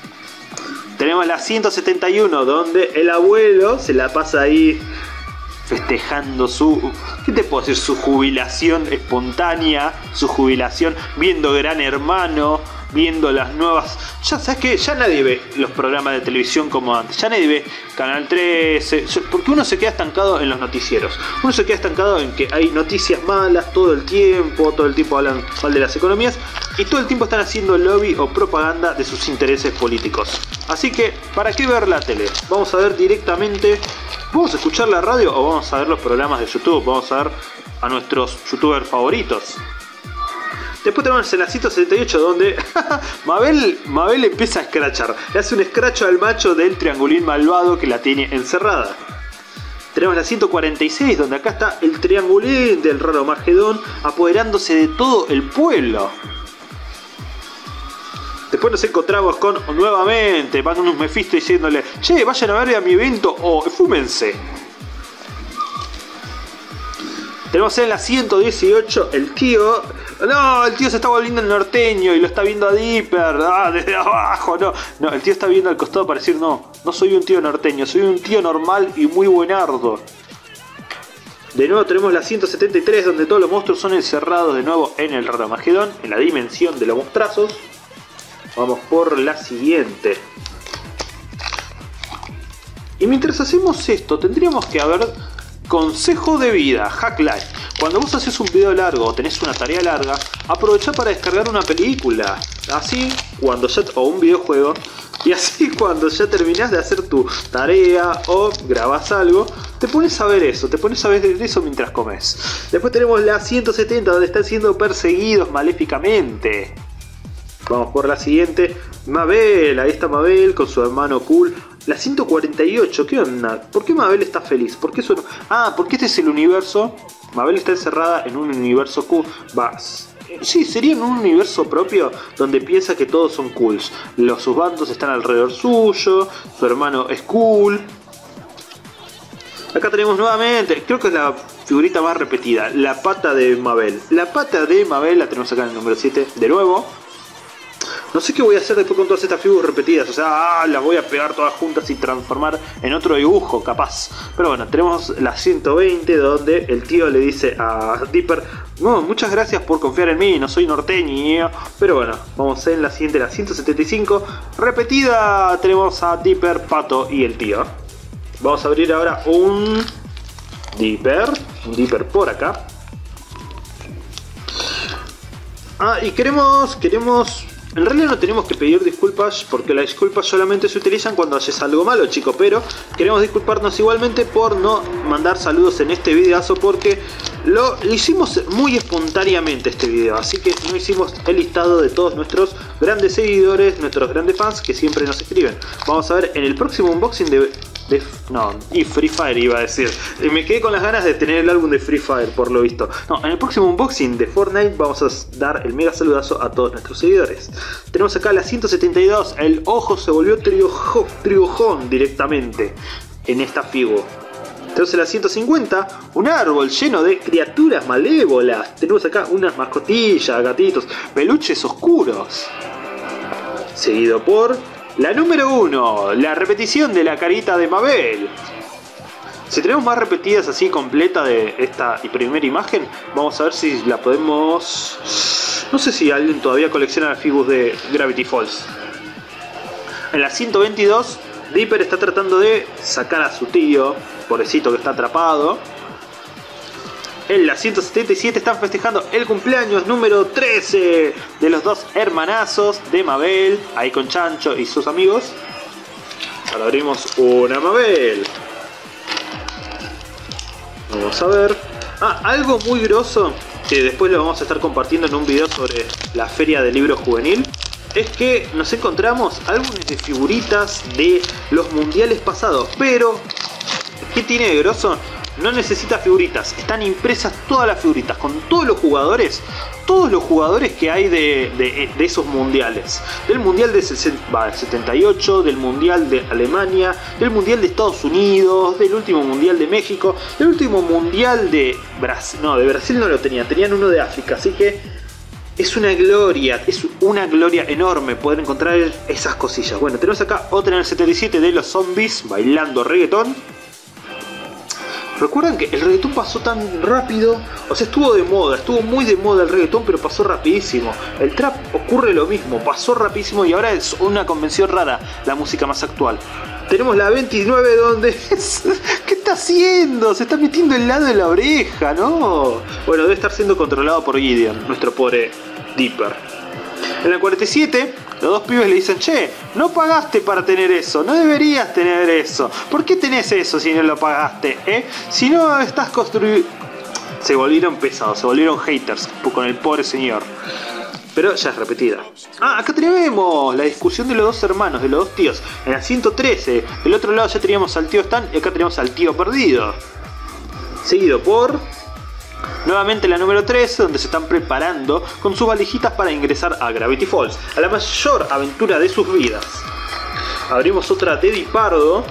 Tenemos la 171, donde el abuelo se la pasa ahí festejando su... ¿Qué te puedo decir? Su jubilación espontánea, su jubilación viendo Gran Hermano, viendo las nuevas... Ya sabes que ya nadie ve los programas de televisión como antes, ya nadie ve Canal 13, porque uno se queda estancado en los noticieros, uno se queda estancado en que hay noticias malas todo el tiempo hablan mal de las economías y todo el tiempo están haciendo lobby o propaganda de sus intereses políticos. Así que, ¿para qué ver la tele? Vamos a ver directamente... ¿Vamos a escuchar la radio o vamos a ver los programas de YouTube? Vamos a ver a nuestros youtubers favoritos. Después tenemos el 178 donde Mabel empieza a escrachar. Le hace un escracho al macho del triangulín malvado que la tiene encerrada. Tenemos la 146 donde acá está el triangulín del raro Magedón apoderándose de todo el pueblo. Después nos encontramos con nuevamente Magnus Mephisto diciéndole: che, vayan a ver a mi evento o fúmense. Tenemos en la 118 el tío... No, el tío se está volviendo el norteño y lo está viendo a Dipper. Desde abajo, no, el tío está viendo al costado para decir: no soy un tío norteño, soy un tío normal y muy buenardo. De nuevo tenemos la 173 donde todos los monstruos son encerrados de nuevo en el Raramagedón, en la dimensión de los monstrazos. Vamos por la siguiente. Y mientras hacemos esto, tendríamos que haber consejo de vida, Hack Life. Cuando vos haces un video largo o tenés una tarea larga, aprovecha para descargar una película. Así, cuando ya, o un videojuego. Y así cuando ya terminás de hacer tu tarea o grabás algo, te pones a ver eso, mientras comes. Después tenemos la 170 donde están siendo perseguidos maléficamente. Vamos por la siguiente. Mabel, ahí está Mabel con su hermano cool. La 148, ¿qué onda? ¿Por qué Mabel está feliz? ¿Por qué eso no? Porque este es el universo. Mabel está encerrada en un universo cool. Sí, sería en un universo propio donde piensa que todos son cools. Sus bandos están alrededor suyo, su hermano es cool. Acá tenemos nuevamente, creo que es la figurita más repetida, la pata de Mabel. La pata de Mabel la tenemos acá en el número 7 de nuevo. No sé qué voy a hacer después con todas estas figuras repetidas. O sea, las voy a pegar todas juntas y transformar en otro dibujo, capaz. Pero bueno, tenemos la 120 donde el tío le dice a Dipper: no, muchas gracias por confiar en mí, no soy norteño. Pero bueno, vamos en la siguiente, la 175. Repetida, tenemos a Dipper, Pato y el tío. Vamos a abrir ahora un Dipper por acá. Y queremos... En realidad no tenemos que pedir disculpas porque las disculpas solamente se utilizan cuando haces algo malo, chicos, pero queremos disculparnos igualmente por no mandar saludos en este videazo porque lo hicimos muy espontáneamente este video, así que no hicimos el listado de todos nuestros grandes seguidores, nuestros grandes fans que siempre nos escriben. Vamos a ver en el próximo unboxing y Free Fire iba a decir. Me quedé con las ganas de tener el álbum de Free Fire, por lo visto. En el próximo unboxing de Fortnite vamos a dar el mega saludazo a todos nuestros seguidores. Tenemos acá la 172. El ojo se volvió triojón directamente en esta figura. Tenemos la 150. Un árbol lleno de criaturas malévolas. Tenemos acá unas mascotillas, gatitos, peluches oscuros. Seguido por... la número 1, la repetición de la carita de Mabel. Si tenemos más repetidas así completa de esta primera imagen, vamos a ver si la podemos... No sé si alguien todavía colecciona las figuras de Gravity Falls. En la 122, Dipper está tratando de sacar a su tío, pobrecito que está atrapado. En la 177 están festejando el cumpleaños número 13 de los dos hermanazos de Mabel, ahí con Chancho y sus amigos. Ahora abrimos una Mabel. Vamos a ver. Algo muy grosso que después lo vamos a estar compartiendo en un video sobre la feria del libro juvenil. Es que nos encontramos álbumes de figuritas de los mundiales pasados. Pero, ¿qué tiene de grosso? No necesita figuritas, están impresas todas las figuritas con todos los jugadores que hay de esos mundiales. Del mundial del 78, del mundial de Alemania, del mundial de Estados Unidos, del último mundial de México, del último mundial de Brasil. No, de Brasil no lo tenían uno de África, así que es una gloria enorme poder encontrar esas cosillas. Bueno, tenemos acá otra en el 77 de los zombies bailando reggaetón. ¿Recuerdan que el reggaetón pasó tan rápido? O sea, estuvo de moda, estuvo muy de moda el reggaetón, pero pasó rapidísimo. El trap ocurre lo mismo, pasó rapidísimo y ahora es una convención rara la música más actual. Tenemos la 29 donde... ¿Qué está haciendo? Se está metiendo el lado de la oreja, ¿no? Bueno, debe estar siendo controlado por Gideon, nuestro pobre Dipper. En la 47, los dos pibes le dicen: che, no pagaste para tener eso, no deberías tener eso. ¿Por qué tenés eso si no lo pagaste, Si no estás construyendo... Se volvieron pesados, se volvieron haters con el pobre señor. Pero ya es repetida. Acá tenemos la discusión de los dos hermanos, de los dos tíos. En la 113, del otro lado ya teníamos al tío Stan y acá tenemos al tío perdido. Seguido por... nuevamente la número 13, donde se están preparando con sus valijitas para ingresar a Gravity Falls, a la mayor aventura de sus vidas. Abrimos otra de Dipardo.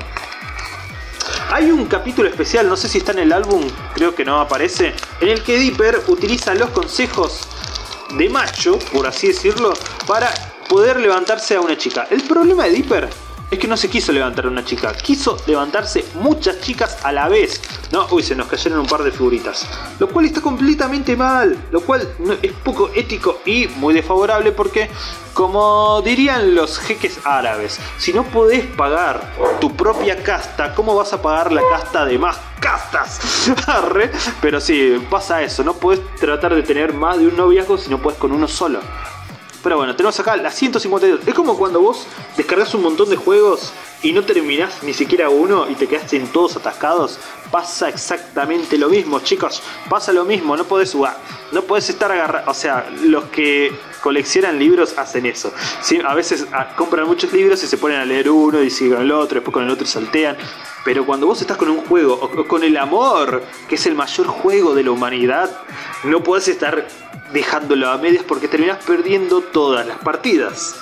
Hay un capítulo especial, no sé si está en el álbum, creo que no aparece, en el que Dipper utiliza los consejos de macho, por así decirlo, para poder levantarse a una chica. El problema de Dipper es que no se quiso levantar a una chica, quiso levantarse muchas chicas a la vez. No, uy, se nos cayeron un par de figuritas. Lo cual está completamente mal, lo cual es poco ético y muy desfavorable porque, como dirían los jeques árabes, si no podés pagar tu propia casta, ¿cómo vas a pagar la casta de más castas? Arre. Pero sí, pasa eso, no podés tratar de tener más de un noviazgo si no podés con uno solo. Pero bueno, tenemos acá la 152. Es como cuando vos descargas un montón de juegos y no terminás ni siquiera uno y te quedaste en todos atascados. Pasa exactamente lo mismo, chicos. Pasa lo mismo, no podés jugar. No podés estar agarrado. O sea, los que coleccionan libros hacen eso. ¿Sí? A veces compran muchos libros y se ponen a leer uno y siguen el otro, después con el otro saltean. Pero cuando vos estás con un juego o con el amor, que es el mayor juego de la humanidad, no podés estar dejándolo a medias porque terminás perdiendo todas las partidas.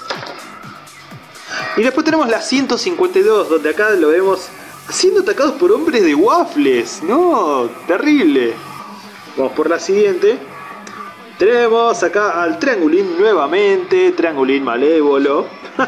Y después tenemos la 152, donde acá lo vemos siendo atacados por hombres de waffles. No, terrible. Vamos por la siguiente. Tenemos acá al Triangulín nuevamente, Triangulín malévolo.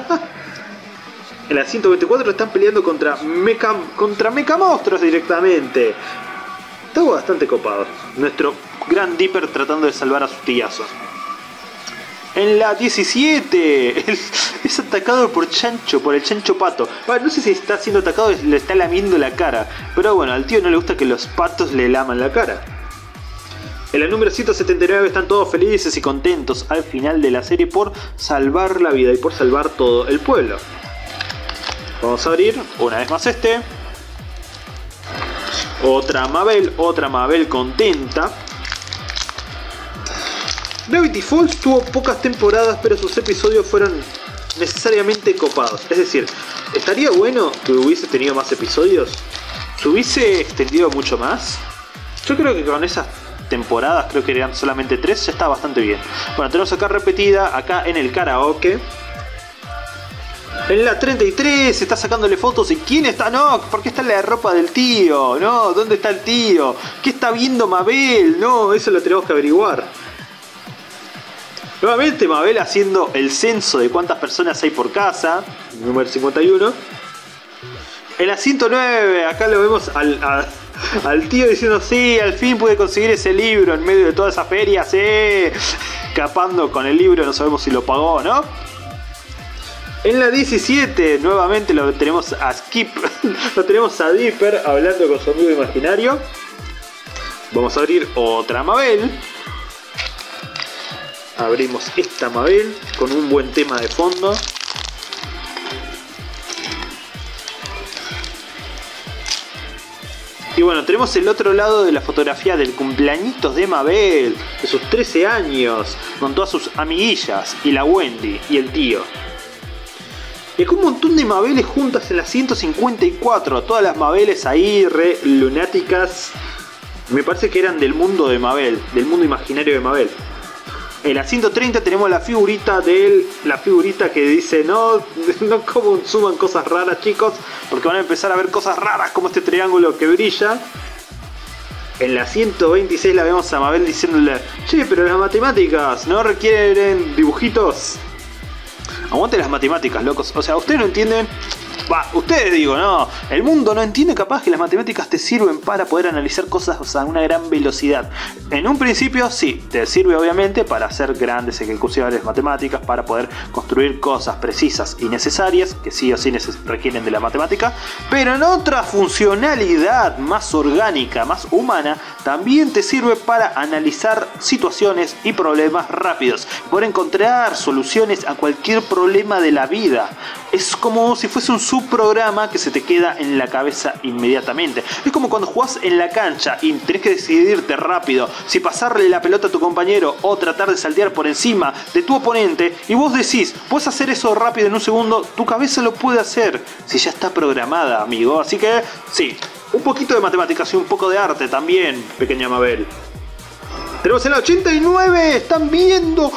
En la 124 están peleando contra Mecha Monstruos directamente. Está bastante copado. Nuestro gran Dipper tratando de salvar a su tillazo. En la 17 es atacado por el chancho pato. No sé si está siendo atacado, le está lamiendo la cara. Pero bueno, al tío no le gusta que los patos le laman la cara. En la número 179 están todos felices y contentos al final de la serie por salvar la vida y por salvar todo el pueblo. Vamos a abrir una vez más este. Otra Mabel contenta. Gravity Falls tuvo pocas temporadas, pero sus episodios fueron necesariamente copados. Es decir, estaría bueno que hubiese tenido más episodios. ¿Se hubiese extendido mucho más? Yo creo que con esas temporadas, creo que eran solamente 3, ya está bastante bien. Bueno, tenemos acá repetida, acá en el karaoke. En la 33 se está sacándole fotos. ¿Y quién está? No, ¿por qué está en la ropa del tío? No, ¿dónde está el tío? ¿Qué está viendo Mabel? No, eso lo tenemos que averiguar. Nuevamente Mabel haciendo el censo de cuántas personas hay por casa. Número 51. En la 109 acá lo vemos al tío diciendo: sí, al fin pude conseguir ese libro en medio de toda esa feria. Sí, escapando con el libro, no sabemos si lo pagó o no. En la 17 nuevamente lo tenemos a Skip, lo tenemos a Dipper hablando con su amigo imaginario. Vamos a abrir otra Mabel. Abrimos esta Mabel con un buen tema de fondo. Y bueno, tenemos el otro lado de la fotografía del cumpleañitos de Mabel, de sus 13 años, con todas sus amiguillas, y la Wendy, y el tío. Y acá un montón de Mabeles juntas en la 154, todas las Mabeles ahí, re lunáticas. Me parece que eran del mundo de Mabel, del mundo imaginario de Mabel. En la 130 tenemos la figurita de él, la figurita que dice: no consuman cosas raras, chicos, porque van a empezar a ver cosas raras como este triángulo que brilla. En la 126 la vemos a Mabel diciéndole: che, pero las matemáticas no requieren dibujitos. Aguante las matemáticas, locos. O sea, ustedes no entienden Ustedes digo, no, el mundo no entiende capaz que las matemáticas te sirven para poder analizar cosas a una gran velocidad. En un principio sí, te sirve obviamente para hacer grandes ejecuciones matemáticas, para poder construir cosas precisas y necesarias, que sí o sí requieren de la matemática, pero en otra funcionalidad más orgánica, más humana, también te sirve para analizar situaciones y problemas rápidos, poder encontrar soluciones a cualquier problema de la vida. Es como si fuese un subprograma que se te queda en la cabeza inmediatamente. Es como cuando jugás en la cancha y tenés que decidirte rápido si pasarle la pelota a tu compañero o tratar de saltear por encima de tu oponente, y vos decís, puedes hacer eso rápido en un segundo, tu cabeza lo puede hacer si ya está programada, amigo. Así que sí, un poquito de matemáticas y un poco de arte también, pequeña Mabel. Tenemos el 89, están viendo,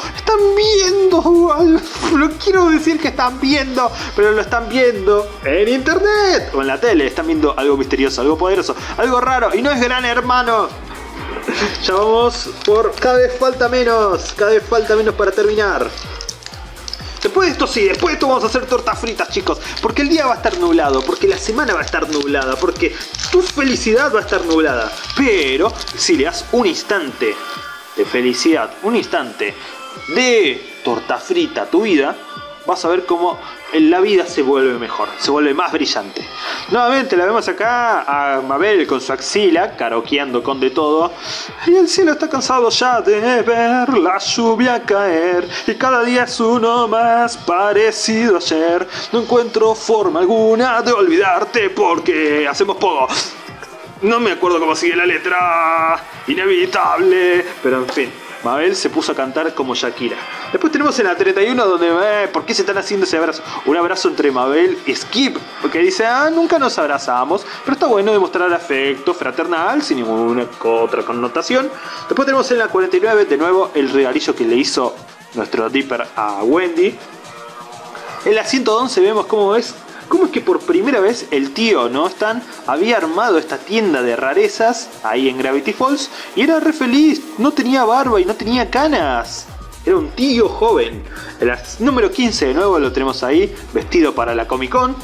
no quiero decir que están viendo, pero lo están viendo en internet o en la tele, están viendo algo misterioso, algo poderoso, algo raro, y no es Gran Hermano. Ya vamos por cada vez falta menos para terminar. Después de esto sí, después de esto vamos a hacer tortas fritas, chicos. Porque el día va a estar nublado, porque la semana va a estar nublada, porque tu felicidad va a estar nublada. Pero si le das un instante de felicidad, un instante de torta frita a tu vida, vas a ver cómo la vida se vuelve mejor, se vuelve más brillante. Nuevamente la vemos acá a Mabel con su axila, karaokeando con de todo. Y el cielo está cansado ya de ver la lluvia caer, y cada día es uno más parecido a ayer. No encuentro forma alguna de olvidarte porque hacemos poco. No me acuerdo cómo sigue la letra, inevitable, pero en fin. Mabel se puso a cantar como Shakira. Después tenemos en la 31 donde... ¿por qué se están haciendo ese abrazo? Un abrazo entre Mabel y Skip. Porque dice, nunca nos abrazamos. Pero está bueno demostrar afecto fraternal sin ninguna otra connotación. Después tenemos en la 49 de nuevo el regalillo que le hizo nuestro Dipper a Wendy. En la 111 vemos cómo es que por primera vez el tío, ¿no? Había armado esta tienda de rarezas ahí en Gravity Falls y era re feliz, no tenía barba y no tenía canas. Era un tío joven. El número 15 de nuevo lo tenemos ahí, vestido para la Comic Con.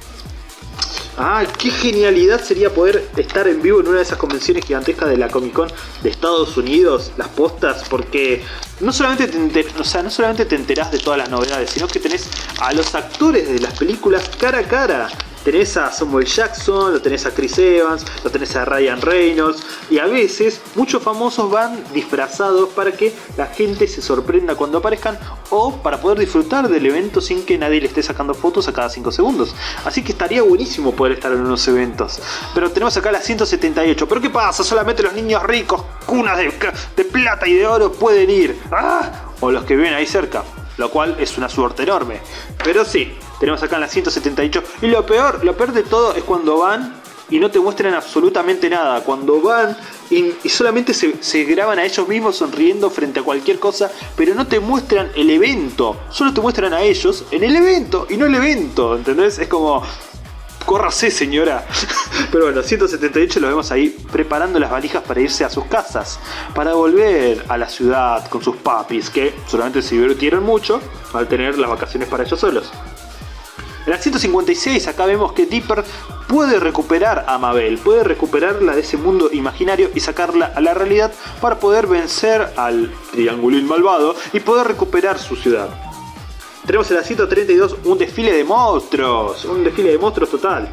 Qué genialidad sería poder estar en vivo en una de esas convenciones gigantescas de la Comic Con de Estados Unidos, las postas, porque no solamente te enterás de todas las novedades, sino que tenés a los actores de las películas cara a cara. Tenés a Samuel Jackson, lo tenés a Chris Evans, lo tenés a Ryan Reynolds, y a veces muchos famosos van disfrazados para que la gente se sorprenda cuando aparezcan o para poder disfrutar del evento sin que nadie le esté sacando fotos a cada 5 segundos. Así que estaría buenísimo poder estar en unos eventos. Pero tenemos acá la 178. ¿Pero qué pasa? Solamente los niños ricos, cunas de plata y de oro pueden ir. O los que viven ahí cerca. Lo cual es una suerte enorme. Pero sí, tenemos acá en la 178. Y lo peor de todo es cuando van y no te muestran absolutamente nada. Cuando van y solamente se graban a ellos mismos sonriendo frente a cualquier cosa, pero no te muestran el evento. Solo te muestran a ellos en el evento y no el evento, ¿entendés? Es como... córrase, señora. Pero bueno, 178 lo vemos ahí preparando las valijas para irse a sus casas, para volver a la ciudad con sus papis, que solamente se divirtieron mucho al tener las vacaciones para ellos solos. En la 156 acá vemos que Dipper puede recuperar a Mabel, puede recuperarla de ese mundo imaginario y sacarla a la realidad para poder vencer al triangulín malvado y poder recuperar su ciudad. Tenemos en la 132 un desfile de monstruos total.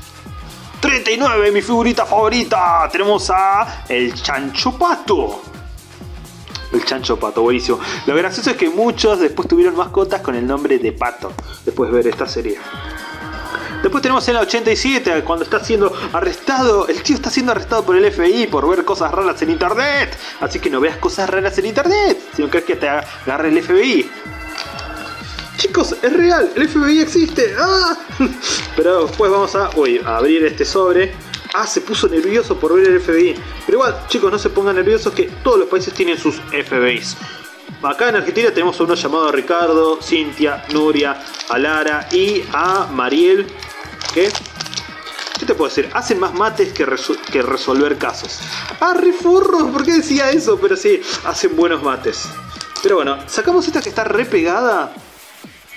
39, mi figurita favorita. Tenemos a el Chancho Pato. El Chancho Pato, buenísimo. Lo gracioso es que muchos después tuvieron mascotas con el nombre de Pato, después de ver esta serie. Después tenemos en la 87, cuando está siendo arrestado, el tío está siendo arrestado por el FBI por ver cosas raras en internet. Así que no veas cosas raras en internet, si no crees que te agarre el FBI. Chicos, es real, el FBI existe. Pero después vamos a abrir este sobre. Se puso nervioso por ver el FBI. Pero igual, chicos, no se pongan nerviosos, que todos los países tienen sus FBIs. Acá en Argentina tenemos a uno llamado Ricardo, Cintia, Nuria, a Lara y a Mariel. ¿Qué te puedo decir? Hacen más mates que resolver casos. Refurros, ¿por qué decía eso? Pero sí, hacen buenos mates. Pero bueno, sacamos esta que está re pegada.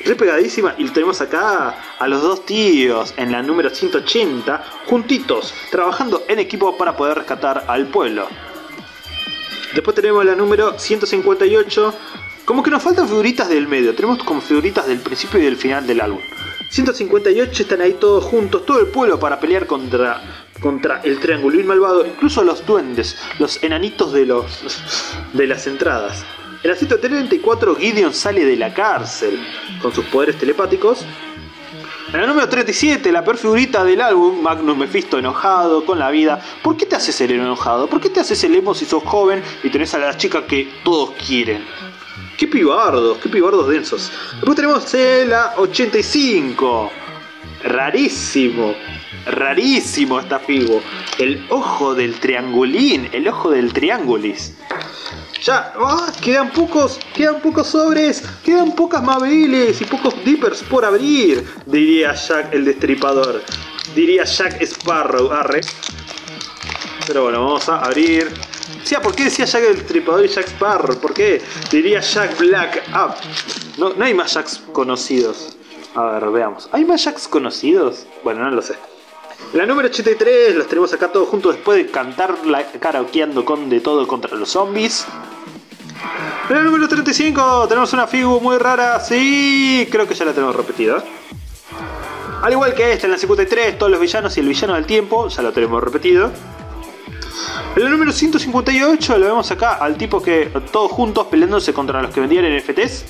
re pegadísima. Y tenemos acá a los dos tíos en la número 180, juntitos, trabajando en equipo para poder rescatar al pueblo. Después tenemos la número 158. Como que nos faltan figuritas del medio. Tenemos como figuritas del principio y del final del álbum. 158 están ahí todos juntos, todo el pueblo para pelear contra el triangulín malvado. Incluso los duendes, los enanitos de las entradas. En la 134 Gideon sale de la cárcel con sus poderes telepáticos. En el número 37, la peor figurita del álbum, Magnus Mephisto enojado con la vida. ¿Por qué te haces el enojado? ¿Por qué te haces el emo si sos joven y tenés a la chica que todos quieren? ¡Qué pibardos densos! Después tenemos la 85. Rarísimo esta figu. El ojo del triangulín, el ojo del triángulis. Ya, quedan pocos sobres, quedan pocas Mabeles y pocos Dippers por abrir, diría Jack el Destripador, diría Jack Sparrow, arre. Pero bueno, vamos a abrir. Sí, ¿por qué decía Jack el Destripador y Jack Sparrow? ¿Por qué? Diría Jack Black Up. No hay más Jacks conocidos. A ver, veamos. ¿Hay más Jacks conocidos? Bueno, no lo sé. La número 83, los tenemos acá todos juntos después de cantar karaokeando con de todo contra los zombies. En la número 35 tenemos una figu muy rara, sí, creo que ya la tenemos repetida. Al igual que esta, en la 53, todos los villanos y el villano del tiempo, ya lo tenemos repetido. En la número 158 lo vemos acá al tipo que todos juntos peleándose contra los que vendían NFTs.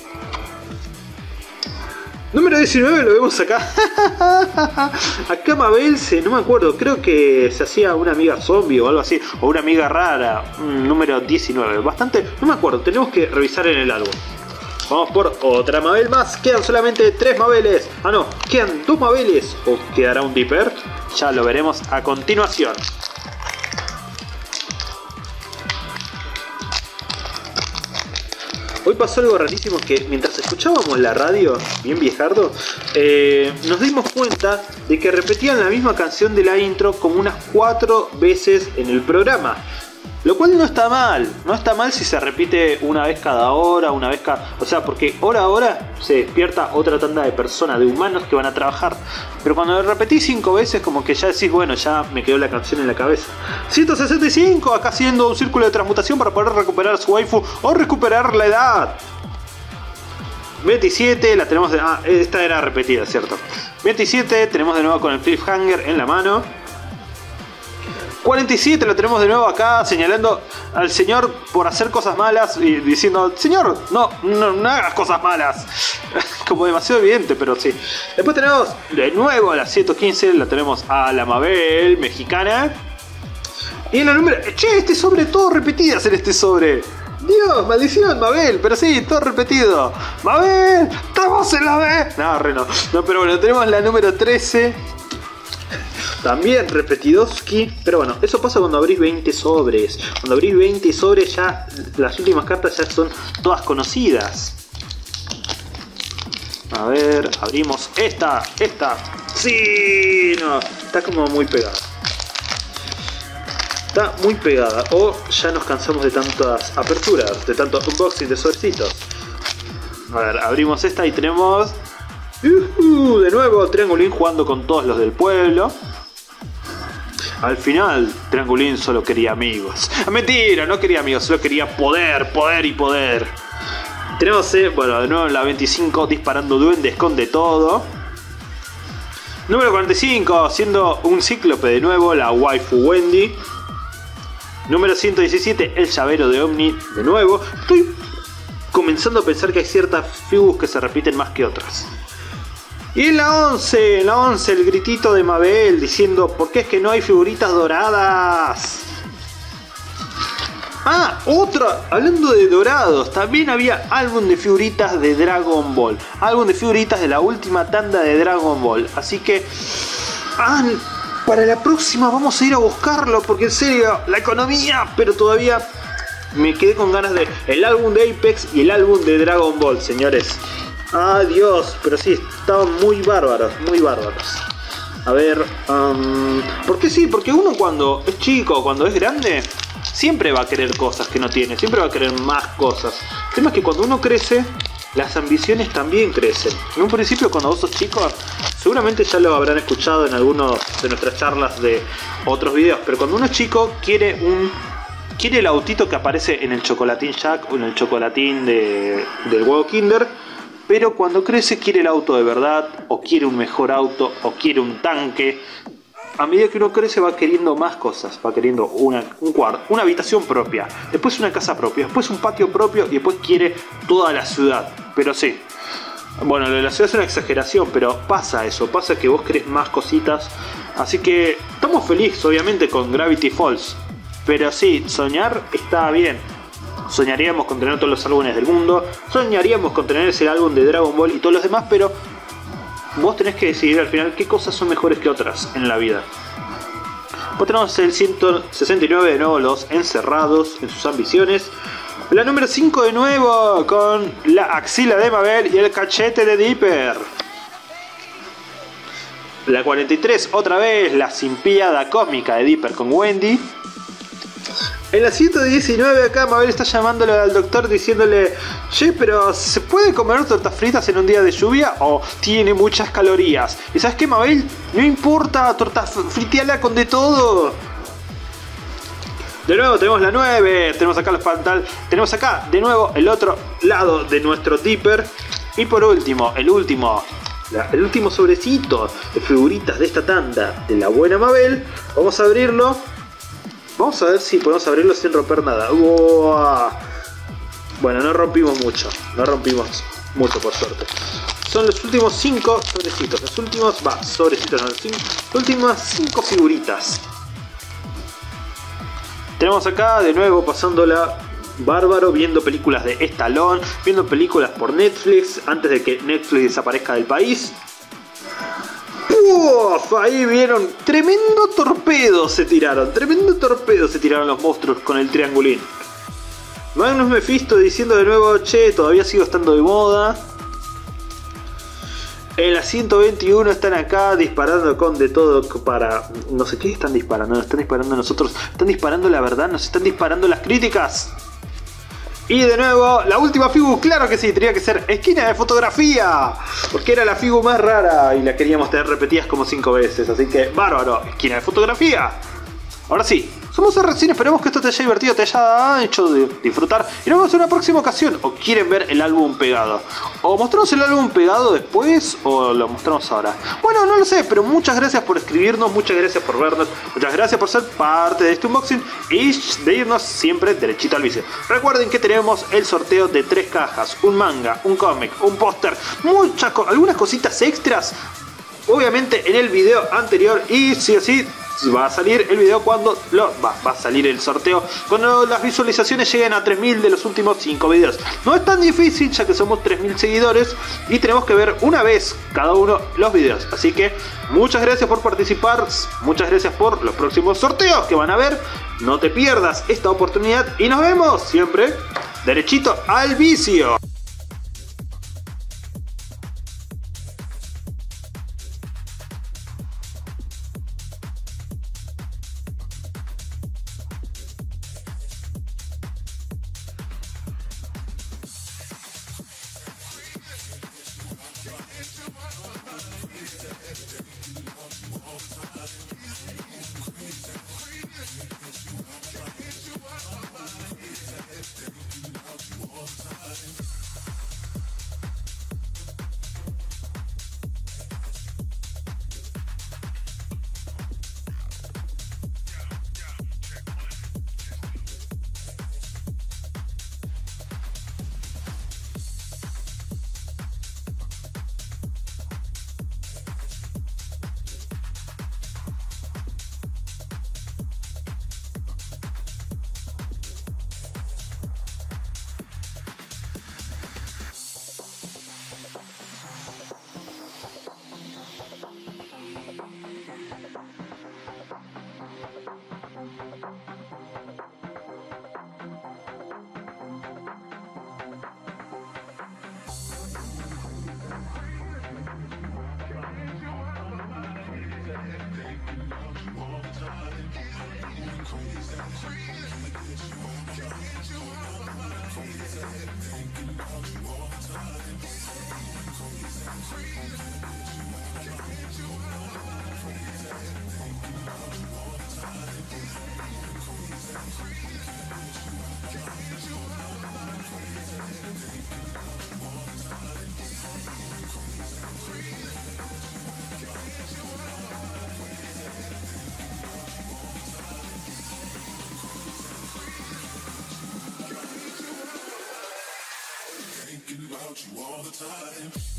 Número 19 lo vemos acá. Acá Mabel no me acuerdo, creo que se hacía una amiga zombie o algo así, o una amiga rara. Número 19, bastante, no me acuerdo, tenemos que revisar en el álbum. Vamos por otra Mabel más, quedan solamente 3 Mabeles. No, quedan 2 Mabeles, o quedará un Dipper, ya lo veremos a continuación. Hoy pasó algo rarísimo, que mientras escuchábamos la radio, bien viejardo, nos dimos cuenta de que repetían la misma canción de la intro como unas 4 veces en el programa. Lo cual no está mal si se repite una vez cada hora, una vez cada... O sea, porque hora a hora se despierta otra tanda de personas, de humanos que van a trabajar. Pero cuando lo repetís 5 veces, como que ya decís, bueno, ya me quedó la canción en la cabeza. 165, acá haciendo un círculo de transmutación para poder recuperar su waifu o recuperar la edad. 27, la tenemos de... esta era repetida, ¿cierto? 27, tenemos de nuevo con el cliffhanger en la mano. 47 lo tenemos de nuevo acá señalando al señor por hacer cosas malas y diciendo, señor, no hagas cosas malas. Como demasiado evidente, pero sí. Después tenemos de nuevo a la 115, la tenemos a la Mabel mexicana. Y en la número... Che, este sobre, todo repetidas en este sobre. Dios, maldición, Mabel, pero sí, todo repetido. Mabel, estamos en la B. No, no, pero bueno, tenemos la número 13. También repetidoski, pero bueno, eso pasa cuando abrís 20 sobres. Cuando abrís 20 sobres ya las últimas cartas ya son todas conocidas. A ver, abrimos esta. Sí, no, está como muy pegada. Está muy pegada. O ya nos cansamos de tantas aperturas, de tantos unboxing de sobrecitos. A ver, abrimos esta y tenemos... de nuevo Triangulín jugando con todos los del pueblo. Al final, Triangulín solo quería amigos. Mentira, no quería amigos, solo quería poder. Tenemos, bueno, de nuevo la 25 disparando duendes con de todo. Número 45, siendo un cíclope de nuevo, la waifu Wendy. Número 117, el llavero de Omni de nuevo. Estoy comenzando a pensar que hay ciertas figuras que se repiten más que otras. Y en la 11, el gritito de Mabel diciendo, ¿por qué es que no hay figuritas doradas? Otra, hablando de dorados, también había álbum de figuritas de Dragon Ball. Álbum de figuritas de la última tanda de Dragon Ball. Así que, para la próxima vamos a ir a buscarlo, porque en serio, la economía, pero todavía me quedé con ganas de el álbum de Apex y el álbum de Dragon Ball, señores. Dios, pero sí, estaban muy bárbaros. A ver, ¿por qué sí? Porque uno cuando es chico, cuando es grande, siempre va a querer cosas que no tiene, siempre va a querer más cosas. El tema es que cuando uno crece, las ambiciones también crecen. En un principio, cuando vos sos chico, seguramente ya lo habrán escuchado en algunas de nuestras charlas de otros videos, pero cuando uno es chico quiere el autito que aparece en el chocolatín Jack o en el chocolatín del huevo Kinder, pero cuando crece quiere el auto de verdad, o quiere un mejor auto, o quiere un tanque. A medida que uno crece va queriendo más cosas, va queriendo un cuarto, una habitación propia, después una casa propia, después un patio propio y después quiere toda la ciudad. Pero sí, bueno, lo de la ciudad es una exageración, pero pasa eso, pasa que vos querés más cositas. Así que estamos felices obviamente con Gravity Falls, pero sí, soñar está bien. Soñaríamos con tener todos los álbumes del mundo, soñaríamos con tener ese álbum de Dragon Ball y todos los demás, pero vos tenés que decidir al final qué cosas son mejores que otras en la vida. Vos tenemos el 169 de nuevo, los encerrados en sus ambiciones. La número 5 de nuevo con la axila de Mabel y el cachete de Dipper. La 43 otra vez, la simpiada cósmica de Dipper con Wendy. En la 119 acá Mabel está llamándole al doctor diciéndole: che, pero ¿se puede comer tortas fritas en un día de lluvia o tiene muchas calorías? ¿Y sabes qué, Mabel? No importa, tortas friteala con de todo. De nuevo tenemos la 9, tenemos acá los pantalones, tenemos acá de nuevo el otro lado de nuestro Dipper. Y por último, el último sobrecito de figuritas de esta tanda de la buena Mabel. Vamos a abrirlo. Vamos a ver si podemos abrirlo sin romper nada. ¡Wow! Bueno, no rompimos mucho por suerte. Son los últimos 5 sobrecitos. Las últimas últimas 5 figuritas. Tenemos acá de nuevo pasándola bárbaro, viendo películas de Stallone, viendo películas por Netflix antes de que Netflix desaparezca del país. ¡Uf! Ahí vieron, tremendo torpedo se tiraron los monstruos con el triangulín. Magnus Mephisto diciendo de nuevo: che, todavía sigo estando de moda. En la 121 están acá disparando con de todo para... no sé qué están disparando, nos están disparando a nosotros, están disparando la verdad, nos están disparando las críticas. Y de nuevo, la última figu, claro que sí, tenía que ser esquina de fotografía, porque era la figu más rara y la queríamos tener repetidas como 5 veces, así que bárbaro, esquina de fotografía. Ahora sí, somos RCine, esperemos que esto te haya divertido, te haya hecho disfrutar y nos vemos en una próxima ocasión. ¿O quieren ver el álbum pegado? ¿O mostramos el álbum pegado después o lo mostramos ahora? Bueno, no lo sé, pero muchas gracias por escribirnos, muchas gracias por vernos, muchas gracias por ser parte de este unboxing y de irnos siempre derechito al vicio. Recuerden que tenemos el sorteo de 3 cajas, un manga, un cómic, un póster, algunas cositas extras, obviamente en el video anterior, y sí o sí va a salir el video cuando va a salir el sorteo cuando las visualizaciones lleguen a 3000 de los últimos 5 videos. No es tan difícil, ya que somos 3000 seguidores y tenemos que ver una vez cada uno los videos. Así que muchas gracias por participar, muchas gracias por los próximos sorteos que van a ver. No te pierdas esta oportunidad y nos vemos siempre derechito al vicio.
Thinking about you all the time.